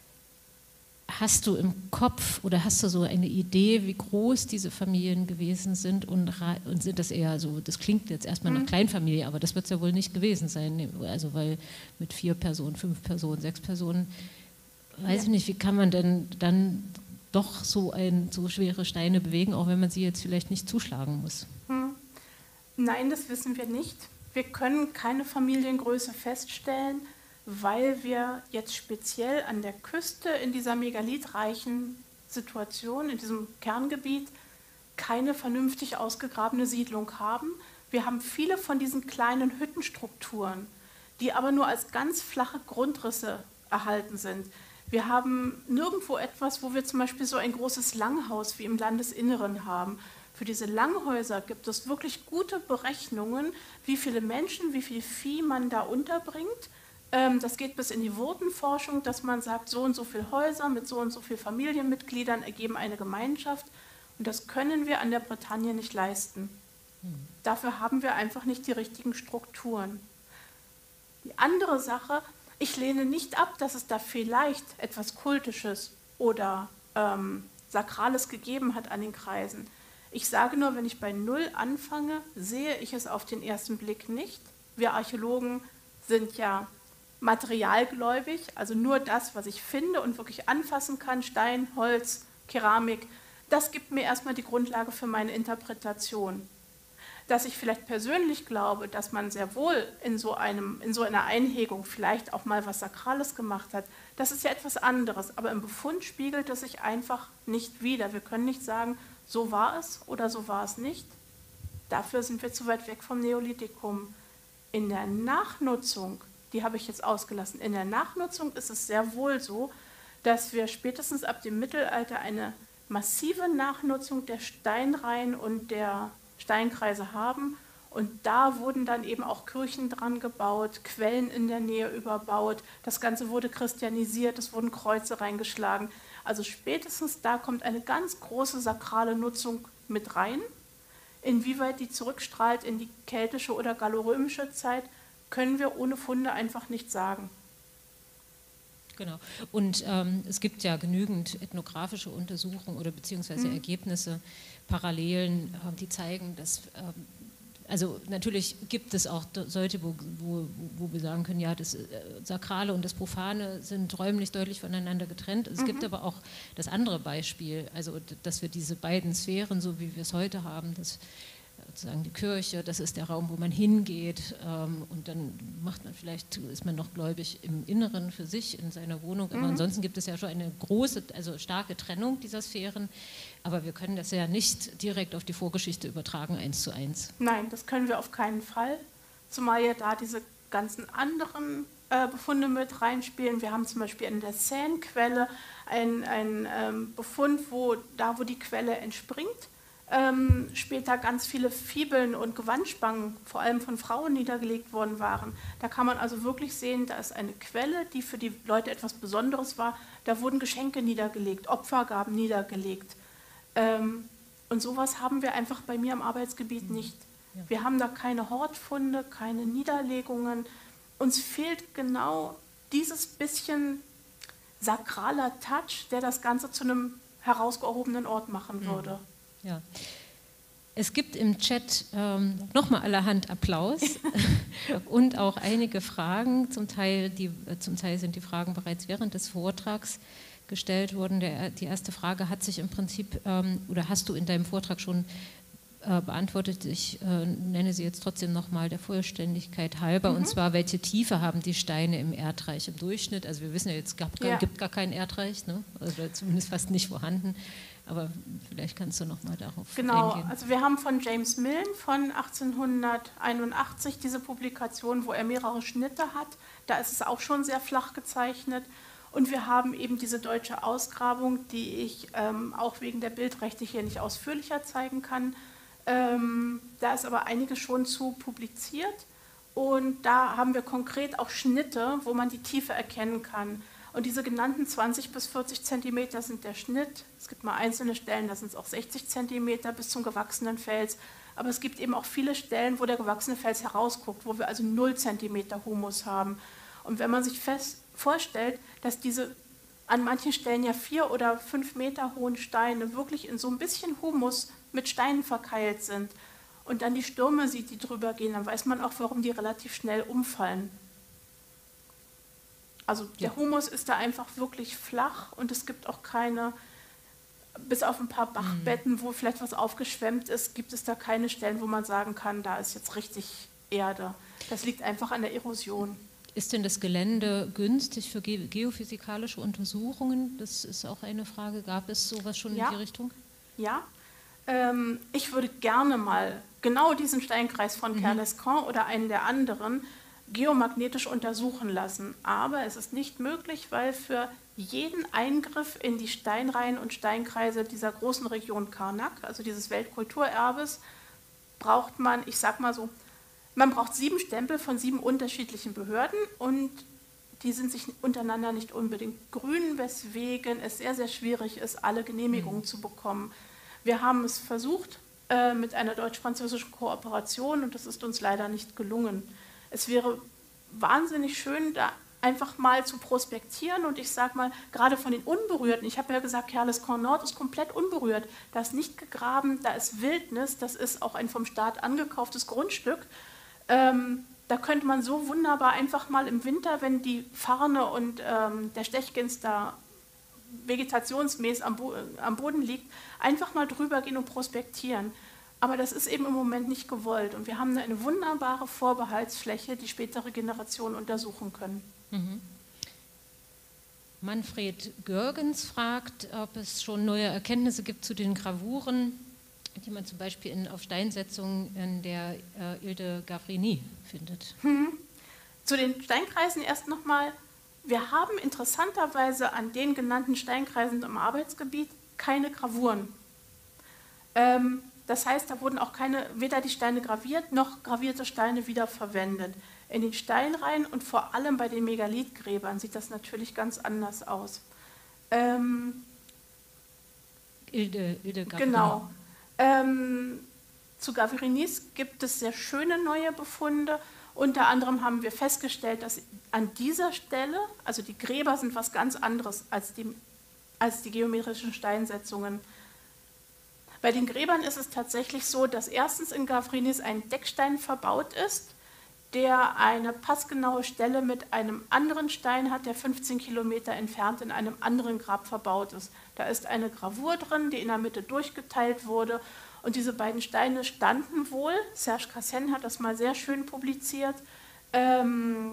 Hast du im Kopf oder hast du so eine Idee, wie groß diese Familien gewesen sind, und, und sind das eher so, das klingt jetzt erstmal nach Kleinfamilie, aber das wird es ja wohl nicht gewesen sein, also weil mit vier Personen, fünf Personen, sechs Personen, weiß ja. ich nicht, wie kann man denn dann doch so, ein, so schwere Steine bewegen, auch wenn man sie jetzt vielleicht nicht zuschlagen muss? Hm. Nein, das wissen wir nicht. Wir können keine Familiengröße feststellen, weil wir jetzt speziell an der Küste in dieser megalithreichen Situation, in diesem Kerngebiet, keine vernünftig ausgegrabene Siedlung haben. Wir haben viele von diesen kleinen Hüttenstrukturen, die aber nur als ganz flache Grundrisse erhalten sind. Wir haben nirgendwo etwas, wo wir zum Beispiel so ein großes Langhaus wie im Landesinneren haben. Für diese Langhäuser gibt es wirklich gute Berechnungen, wie viele Menschen, wie viel Vieh man da unterbringt. Das geht bis in die Wurdenforschung, dass man sagt, so und so viele Häuser mit so und so vielen Familienmitgliedern ergeben eine Gemeinschaft. Und das können wir an der Bretagne nicht leisten. Hm. Dafür haben wir einfach nicht die richtigen Strukturen. Die andere Sache, ich lehne nicht ab, dass es da vielleicht etwas Kultisches oder ähm, Sakrales gegeben hat an den Kreisen. Ich sage nur, wenn ich bei Null anfange, sehe ich es auf den ersten Blick nicht. Wir Archäologen sind ja materialgläubig, also nur das, was ich finde und wirklich anfassen kann, Stein, Holz, Keramik, das gibt mir erstmal die Grundlage für meine Interpretation. Dass ich vielleicht persönlich glaube, dass man sehr wohl in so, einem, in so einer Einhegung vielleicht auch mal was Sakrales gemacht hat, das ist ja etwas anderes, aber im Befund spiegelt es sich einfach nicht wider. Wir können nicht sagen, so war es oder so war es nicht. Dafür sind wir zu weit weg vom Neolithikum. In der Nachnutzung, die habe ich jetzt ausgelassen, in der Nachnutzung ist es sehr wohl so, dass wir spätestens ab dem Mittelalter eine massive Nachnutzung der Steinreihen und der Steinkreise haben. Und da wurden dann eben auch Kirchen dran gebaut, Quellen in der Nähe überbaut. Das Ganze wurde christianisiert, es wurden Kreuze reingeschlagen. Also spätestens da kommt eine ganz große sakrale Nutzung mit rein. Inwieweit die zurückstrahlt in die keltische oder gallorömische Zeit, können wir ohne Funde einfach nicht sagen. Genau. Und ähm, es gibt ja genügend ethnografische Untersuchungen oder beziehungsweise mhm. Ergebnisse, Parallelen, äh, die zeigen, dass, ähm, also natürlich gibt es auch solche, wo, wo, wo wir sagen können, ja, das äh, Sakrale und das Profane sind räumlich deutlich voneinander getrennt. Es mhm. gibt aber auch das andere Beispiel, also dass wir diese beiden Sphären, so wie wir es heute haben, das sozusagen die Kirche, das ist der Raum, wo man hingeht ähm, und dann macht man vielleicht, ist man noch gläubig im Inneren für sich, in seiner Wohnung, aber mhm. ansonsten gibt es ja schon eine große, also starke Trennung dieser Sphären, aber wir können das ja nicht direkt auf die Vorgeschichte übertragen, eins zu eins. Nein, das können wir auf keinen Fall, zumal ja da diese ganzen anderen äh, Befunde mit reinspielen. Wir haben zum Beispiel in der Seine-Quelle einen, einen ähm, Befund, wo da, wo die Quelle entspringt, Ähm, später ganz viele Fibeln und Gewandspangen, vor allem von Frauen, niedergelegt worden waren. Da kann man also wirklich sehen, da ist eine Quelle, die für die Leute etwas Besonderes war. Da wurden Geschenke niedergelegt, Opfergaben niedergelegt. Ähm, und sowas haben wir einfach bei mir am Arbeitsgebiet nicht. Wir haben da keine Hortfunde, keine Niederlegungen. Uns fehlt genau dieses bisschen sakraler Touch, der das Ganze zu einem herausgehobenen Ort machen würde. Mhm. Ja. Es gibt im Chat ähm, nochmal allerhand Applaus und auch einige Fragen. Zum Teil, die, zum Teil sind die Fragen bereits während des Vortrags gestellt worden. Der, die erste Frage hat sich im Prinzip, ähm, oder hast du in deinem Vortrag schon äh, beantwortet, ich äh, nenne sie jetzt trotzdem nochmal der Vollständigkeit halber, mhm. und zwar, welche Tiefe haben die Steine im Erdreich im Durchschnitt? Also wir wissen ja, es gab, ja. gibt gar kein Erdreich, ne? Oder zumindest fast nicht vorhanden. Aber vielleicht kannst du noch mal darauf genau, eingehen. Genau, also wir haben von James Milne von achtzehnhunderteinundachtzig diese Publikation, wo er mehrere Schnitte hat. Da ist es auch schon sehr flach gezeichnet. Und wir haben eben diese deutsche Ausgrabung, die ich ähm, auch wegen der Bildrechte hier nicht ausführlicher zeigen kann. Ähm, da ist aber einiges schon zu publiziert. Und da haben wir konkret auch Schnitte, wo man die Tiefe erkennen kann. Und diese genannten zwanzig bis vierzig Zentimeter sind der Schnitt. Es gibt mal einzelne Stellen, da sind es auch sechzig Zentimeter bis zum gewachsenen Fels. Aber es gibt eben auch viele Stellen, wo der gewachsene Fels herausguckt, wo wir also null Zentimeter Humus haben. Und wenn man sich fest vorstellt, dass diese an manchen Stellen ja vier oder fünf Meter hohen Steine wirklich in so ein bisschen Humus mit Steinen verkeilt sind und dann die Stürme sieht, die drüber gehen, dann weiß man auch, warum die relativ schnell umfallen. Also der ja. Humus ist da einfach wirklich flach und es gibt auch keine, bis auf ein paar Bachbetten, mhm. wo vielleicht was aufgeschwemmt ist, gibt es da keine Stellen, wo man sagen kann, da ist jetzt richtig Erde. Das liegt einfach an der Erosion. Ist denn das Gelände günstig für ge- geophysikalische Untersuchungen? Das ist auch eine Frage. Gab es sowas schon ja. in die Richtung? Ja, ähm, ich würde gerne mal genau diesen Steinkreis von mhm. Kerlescan oder einen der anderen geomagnetisch untersuchen lassen. Aber es ist nicht möglich, weil für jeden Eingriff in die Steinreihen und Steinkreise dieser großen Region Karnak, also dieses Weltkulturerbes, braucht man, ich sag mal so, man braucht sieben Stempel von sieben unterschiedlichen Behörden und die sind sich untereinander nicht unbedingt grün, weswegen es sehr, sehr schwierig ist, alle Genehmigungen mhm. zu bekommen. Wir haben es versucht äh, mit einer deutsch-französischen Kooperation und das ist uns leider nicht gelungen. Es wäre wahnsinnig schön, da einfach mal zu prospektieren und ich sage mal, gerade von den Unberührten, ich habe ja gesagt, Kerles-Korn Nord ist komplett unberührt, da ist nicht gegraben, da ist Wildnis, das ist auch ein vom Staat angekauftes Grundstück. Ähm, da könnte man so wunderbar einfach mal im Winter, wenn die Farne und ähm, der Stechgins da vegetationsmäßig am, Bo am Boden liegt, einfach mal drüber gehen und prospektieren. Aber das ist eben im Moment nicht gewollt und wir haben da eine wunderbare Vorbehaltsfläche, die spätere Generationen untersuchen können. Mhm. Manfred Görgens fragt, ob es schon neue Erkenntnisse gibt zu den Gravuren, die man zum Beispiel in, auf Steinsetzungen in der äh, Ile de Gavrini findet. Hm. Zu den Steinkreisen erst nochmal. Wir haben interessanterweise an den genannten Steinkreisen im Arbeitsgebiet keine Gravuren. Ähm, das heißt, da wurden auch keine, weder die Steine graviert, noch gravierte Steine wiederverwendet. In den Steinreihen und vor allem bei den Megalithgräbern sieht das natürlich ganz anders aus. Ähm, Ile, Ile de Gavrini. Genau. Ähm, zu Gavrinis gibt es sehr schöne neue Befunde. Unter anderem haben wir festgestellt, dass an dieser Stelle, also die Gräber sind was ganz anderes als die, als die geometrischen Steinsetzungen. Bei den Gräbern ist es tatsächlich so, dass erstens in Gavrinis ein Deckstein verbaut ist, der eine passgenaue Stelle mit einem anderen Stein hat, der fünfzehn Kilometer entfernt in einem anderen Grab verbaut ist. Da ist eine Gravur drin, die in der Mitte durchgeteilt wurde und diese beiden Steine standen wohl, Serge Cassen hat das mal sehr schön publiziert, ähm,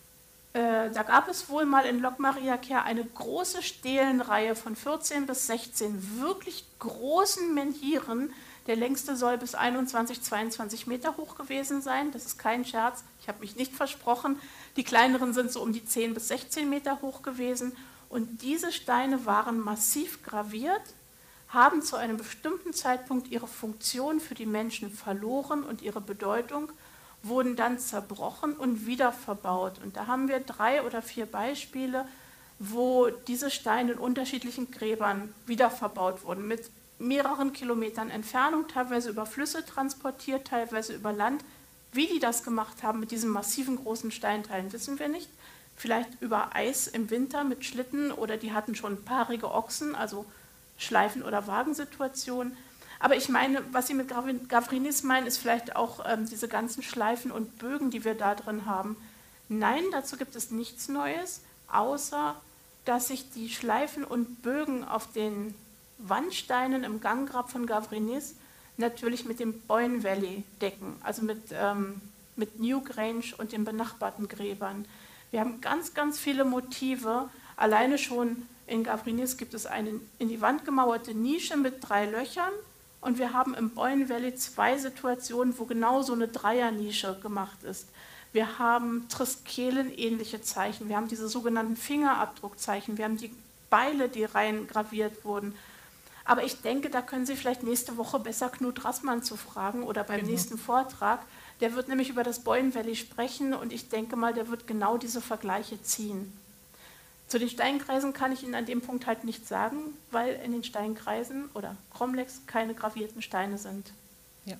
äh, da gab es wohl mal in Locmariaquer eine große Stelenreihe von vierzehn bis sechzehn wirklich großen Menhiren. Der längste soll bis einundzwanzig, zweiundzwanzig Meter hoch gewesen sein. Das ist kein Scherz, ich habe mich nicht versprochen. Die kleineren sind so um die zehn bis sechzehn Meter hoch gewesen. Und diese Steine waren massiv graviert, haben zu einem bestimmten Zeitpunkt ihre Funktion für die Menschen verloren und ihre Bedeutung, wurden dann zerbrochen und wieder verbaut. Und da haben wir drei oder vier Beispiele, wo diese Steine in unterschiedlichen Gräbern wieder verbaut wurden, mit mehreren Kilometern Entfernung, teilweise über Flüsse transportiert, teilweise über Land. Wie die das gemacht haben mit diesen massiven großen Steinteilen, wissen wir nicht. Vielleicht über Eis im Winter mit Schlitten oder die hatten schon paarige Ochsen, also Schleifen- oder Wagensituationen. Aber ich meine, was Sie mit Gavrinis meinen, ist vielleicht auch ähm, diese ganzen Schleifen und Bögen, die wir da drin haben. Nein, dazu gibt es nichts Neues, außer dass sich die Schleifen und Bögen auf den Wandsteinen im Ganggrab von Gavrinis natürlich mit dem Boyne Valley decken, also mit, ähm, mit Newgrange und den benachbarten Gräbern. Wir haben ganz, ganz viele Motive. Alleine schon in Gavrinis gibt es eine in die Wand gemauerte Nische mit drei Löchern und wir haben im Boyne Valley zwei Situationen, wo genau so eine Dreiernische gemacht ist. Wir haben Triskelen-ähnliche Zeichen, wir haben diese sogenannten Fingerabdruckzeichen, wir haben die Beile, die rein graviert wurden. Aber ich denke, da können Sie vielleicht nächste Woche besser Knut Rassmann zu fragen oder beim genau. nächsten Vortrag. Der wird nämlich über das Boyne Valley sprechen und ich denke mal, der wird genau diese Vergleiche ziehen. Zu den Steinkreisen kann ich Ihnen an dem Punkt halt nichts sagen, weil in den Steinkreisen oder Cromlechs keine gravierten Steine sind. Ja.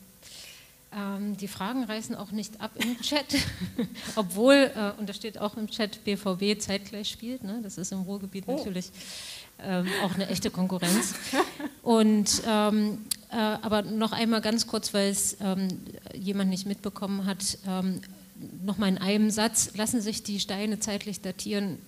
Ähm, die Fragen reißen auch nicht ab im Chat, obwohl, äh, und da steht auch im Chat, B V B zeitgleich spielt, ne? Das ist im Ruhrgebiet oh. natürlich ähm, auch eine echte Konkurrenz. Und, ähm, äh, aber noch einmal ganz kurz, weil es ähm, jemand nicht mitbekommen hat, ähm, noch mal in einem Satz, lassen sich die Steine zeitlich datieren?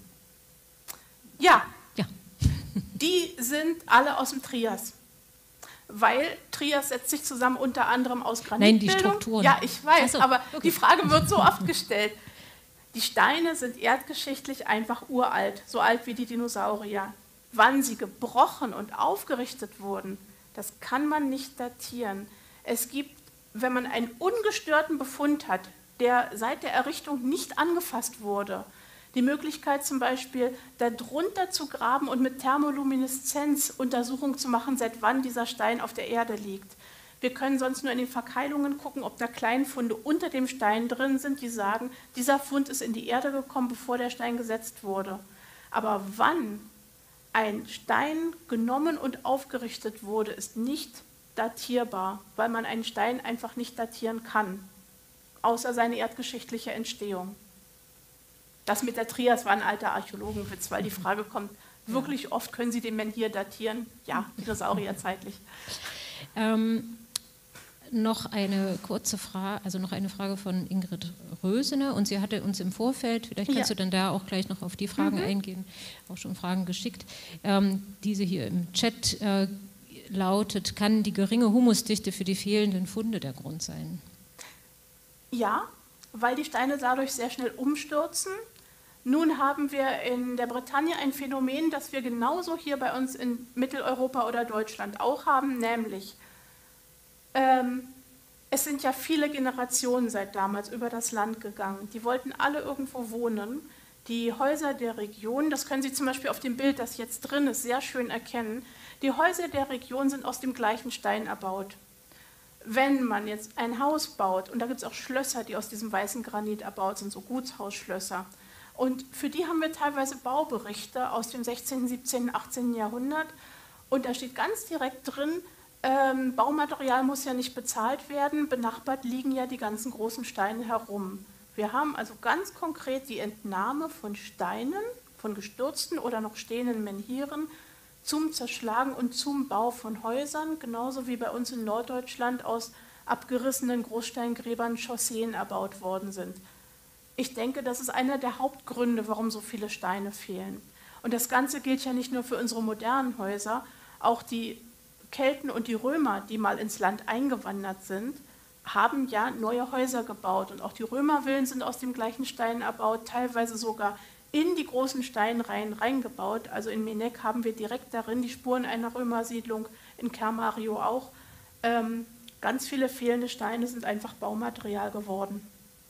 Ja, ja. Die sind alle aus dem Trias. Weil Trias setzt sich zusammen unter anderem aus Granitbildung. Nein, die Strukturen. Ja, ich weiß, so, aber okay. Die Frage wird so oft gestellt. Die Steine sind erdgeschichtlich einfach uralt, so alt wie die Dinosaurier. Wann sie gebrochen und aufgerichtet wurden, das kann man nicht datieren. Es gibt, wenn man einen ungestörten Befund hat, der seit der Errichtung nicht angefasst wurde. Die Möglichkeit zum Beispiel, darunter zu graben und mit Thermolumineszenz Untersuchungen zu machen, seit wann dieser Stein auf der Erde liegt. Wir können sonst nur in den Verkeilungen gucken, ob da Kleinfunde unter dem Stein drin sind, die sagen, dieser Fund ist in die Erde gekommen, bevor der Stein gesetzt wurde. Aber wann ein Stein genommen und aufgerichtet wurde, ist nicht datierbar, weil man einen Stein einfach nicht datieren kann, außer seine erdgeschichtliche Entstehung. Das mit der Trias war ein alter Archäologenwitz, weil die Frage kommt, wirklich ja. oft, können Sie den Menhir datieren? Ja, dinosaurierzeitlich. Ähm, noch eine kurze Frage, also noch eine Frage von Ingrid Rösener, und sie hatte uns im Vorfeld, vielleicht kannst ja. du dann da auch gleich noch auf die Fragen mhm. eingehen, auch schon Fragen geschickt. Ähm, diese hier im Chat äh, lautet, kann die geringe Humusdichte für die fehlenden Funde der Grund sein? Ja, weil die Steine dadurch sehr schnell umstürzen. Nun haben wir in der Bretagne ein Phänomen, das wir genauso hier bei uns in Mitteleuropa oder Deutschland auch haben, nämlich ähm, es sind ja viele Generationen seit damals über das Land gegangen. Die wollten alle irgendwo wohnen. Die Häuser der Region, das können Sie zum Beispiel auf dem Bild, das jetzt drin ist, sehr schön erkennen, die Häuser der Region sind aus dem gleichen Stein erbaut. Wenn man jetzt ein Haus baut, und da gibt es auch Schlösser, die aus diesem weißen Granit erbaut sind, so Gutshausschlösser, und für die haben wir teilweise Bauberichte aus dem sechzehnten, siebzehnten, achtzehnten Jahrhundert, und da steht ganz direkt drin, ähm, Baumaterial muss ja nicht bezahlt werden, benachbart liegen ja die ganzen großen Steine herum. Wir haben also ganz konkret die Entnahme von Steinen, von gestürzten oder noch stehenden Menhiren, zum Zerschlagen und zum Bau von Häusern, genauso wie bei uns in Norddeutschland aus abgerissenen Großsteingräbern Chausseen erbaut worden sind. Ich denke, das ist einer der Hauptgründe, warum so viele Steine fehlen. Und das Ganze gilt ja nicht nur für unsere modernen Häuser, auch die Kelten und die Römer, die mal ins Land eingewandert sind, haben ja neue Häuser gebaut. Und auch die Römervillen sind aus dem gleichen Stein erbaut, teilweise sogar in die großen Steinreihen reingebaut. Also in Meneck haben wir direkt darin die Spuren einer Römersiedlung, in Kermario auch. Ähm, ganz viele fehlende Steine sind einfach Baumaterial geworden.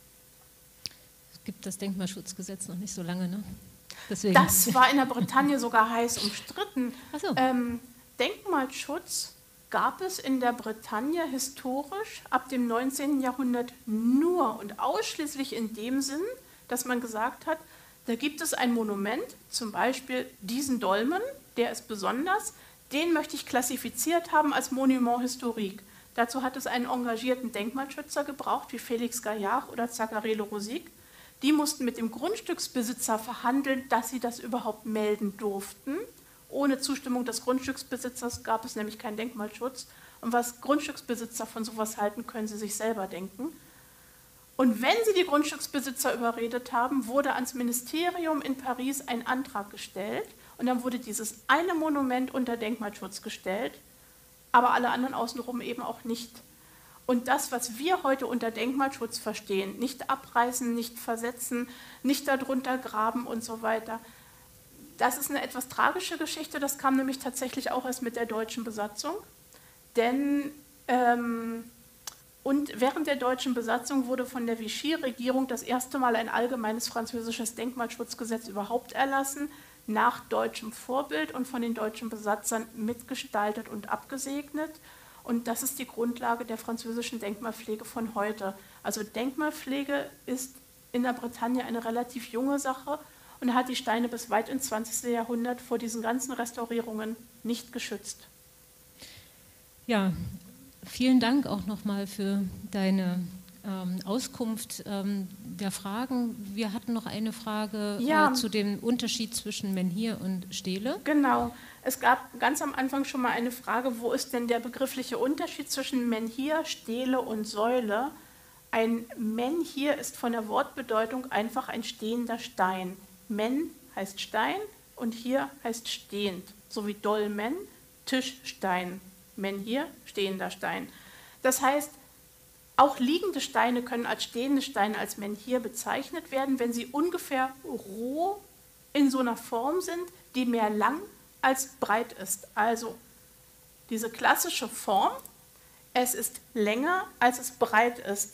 Es gibt das Denkmalschutzgesetz noch nicht so lange, ne? Deswegen. Das war in der Bretagne sogar heiß umstritten. Ach so. ähm, Denkmalschutz gab es in der Bretagne historisch ab dem neunzehnten Jahrhundert nur und ausschließlich in dem Sinn, dass man gesagt hat, da gibt es ein Monument, zum Beispiel diesen Dolmen, der ist besonders, den möchte ich klassifiziert haben als Monument historique. Dazu hat es einen engagierten Denkmalschützer gebraucht, wie Félix Gaillard oder Zaccarello Rosic. Die mussten mit dem Grundstücksbesitzer verhandeln, dass sie das überhaupt melden durften. Ohne Zustimmung des Grundstücksbesitzers gab es nämlich keinen Denkmalschutz. Und was Grundstücksbesitzer von sowas halten, können Sie sich selber denken. Und wenn sie die Grundstücksbesitzer überredet haben, wurde ans Ministerium in Paris ein Antrag gestellt und dann wurde dieses eine Monument unter Denkmalschutz gestellt, aber alle anderen außenrum eben auch nicht. Und das, was wir heute unter Denkmalschutz verstehen, nicht abreißen, nicht versetzen, nicht darunter graben und so weiter, das ist eine etwas tragische Geschichte, das kam nämlich tatsächlich auch erst mit der deutschen Besatzung, denn ähm, und während der deutschen Besatzung wurde von der Vichy-Regierung das erste Mal ein allgemeines französisches Denkmalschutzgesetz überhaupt erlassen, nach deutschem Vorbild und von den deutschen Besatzern mitgestaltet und abgesegnet. Und das ist die Grundlage der französischen Denkmalpflege von heute. Also Denkmalpflege ist in der Bretagne eine relativ junge Sache und hat die Steine bis weit ins zwanzigste Jahrhundert vor diesen ganzen Restaurierungen nicht geschützt. Ja, vielen Dank auch nochmal für deine ähm, Auskunft ähm, der Fragen. Wir hatten noch eine Frage ja. äh, zu dem Unterschied zwischen Menhir und Stele. Genau. Es gab ganz am Anfang schon mal eine Frage, wo ist denn der begriffliche Unterschied zwischen Menhir, Stele und Säule? Ein Menhir ist von der Wortbedeutung einfach ein stehender Stein. Men heißt Stein und hier heißt stehend, so wie Dolmen, Tischstein. Menhir, stehender Stein. Das heißt, auch liegende Steine können als stehende Steine als Menhir bezeichnet werden, wenn sie ungefähr roh in so einer Form sind, die mehr lang als breit ist. Also diese klassische Form, es ist länger, als es breit ist.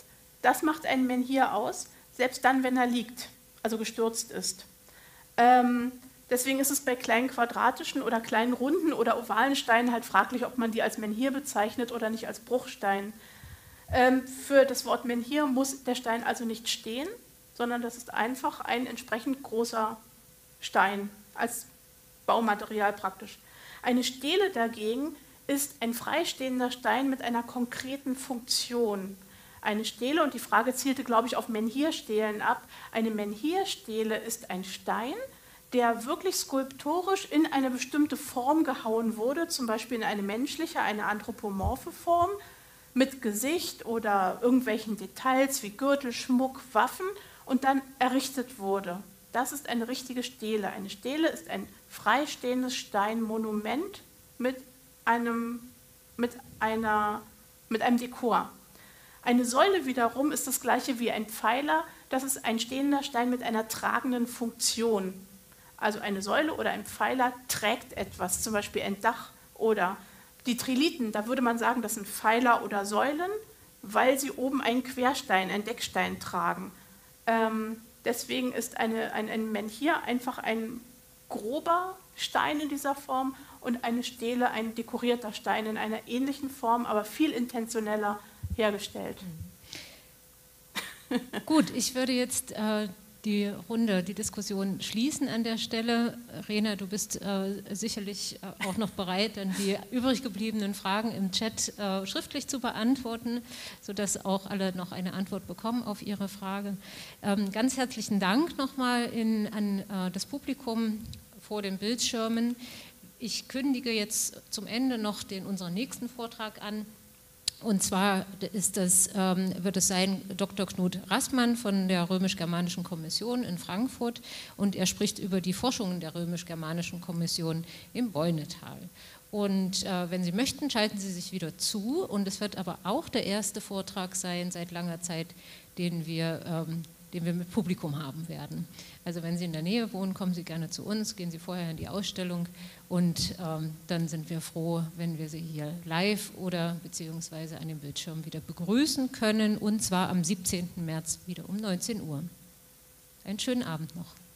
Das macht einen Menhir aus, selbst dann, wenn er liegt, also gestürzt ist. Ähm, deswegen ist es bei kleinen quadratischen oder kleinen runden oder ovalen Steinen halt fraglich, ob man die als Menhir bezeichnet oder nicht als Bruchstein. Ähm, für das Wort Menhir muss der Stein also nicht stehen, sondern das ist einfach ein entsprechend großer Stein, als Baumaterial praktisch. Eine Stele dagegen ist ein freistehender Stein mit einer konkreten Funktion. Eine Stele, und die Frage zielte, glaube ich, auf Menhirstelen ab, eine Menhirstele ist ein Stein, der wirklich skulptorisch in eine bestimmte Form gehauen wurde, zum Beispiel in eine menschliche, eine anthropomorphe Form, mit Gesicht oder irgendwelchen Details wie Gürtel, Schmuck, Waffen und dann errichtet wurde. Das ist eine richtige Stele. Eine Stele ist ein freistehendes Steinmonument mit einem, mit einer, mit einem Dekor. Eine Säule wiederum ist das gleiche wie ein Pfeiler, das ist ein stehender Stein mit einer tragenden Funktion. Also eine Säule oder ein Pfeiler trägt etwas, zum Beispiel ein Dach oder die Trilithen, da würde man sagen, das sind Pfeiler oder Säulen, weil sie oben einen Querstein, einen Deckstein tragen. Ähm, deswegen ist eine, ein, ein Menhir einfach ein grober Stein in dieser Form und eine Stele ein dekorierter Stein in einer ähnlichen Form, aber viel intentioneller hergestellt. Gut, ich würde jetzt äh, die Runde, die Diskussion schließen an der Stelle. Rena, du bist äh, sicherlich auch noch bereit, dann die übrig gebliebenen Fragen im Chat äh, schriftlich zu beantworten, sodass auch alle noch eine Antwort bekommen auf ihre Frage. Ähm, ganz herzlichen Dank nochmal in, an äh, das Publikum vor den Bildschirmen. Ich kündige jetzt zum Ende noch den, unseren nächsten Vortrag an. Und zwar ist das, ähm, wird es sein Doktor Knut Raßmann von der Römisch-Germanischen Kommission in Frankfurt und er spricht über die Forschungen der Römisch-Germanischen Kommission im Beunetal. Und äh, wenn Sie möchten, schalten Sie sich wieder zu und es wird aber auch der erste Vortrag sein seit langer Zeit, den wir, ähm, den wir mit Publikum haben werden. Also wenn Sie in der Nähe wohnen, kommen Sie gerne zu uns, gehen Sie vorher in die Ausstellung und ähm, dann sind wir froh, wenn wir Sie hier live oder beziehungsweise an dem Bildschirm wieder begrüßen können und zwar am siebzehnten März wieder um neunzehn Uhr. Einen schönen Abend noch.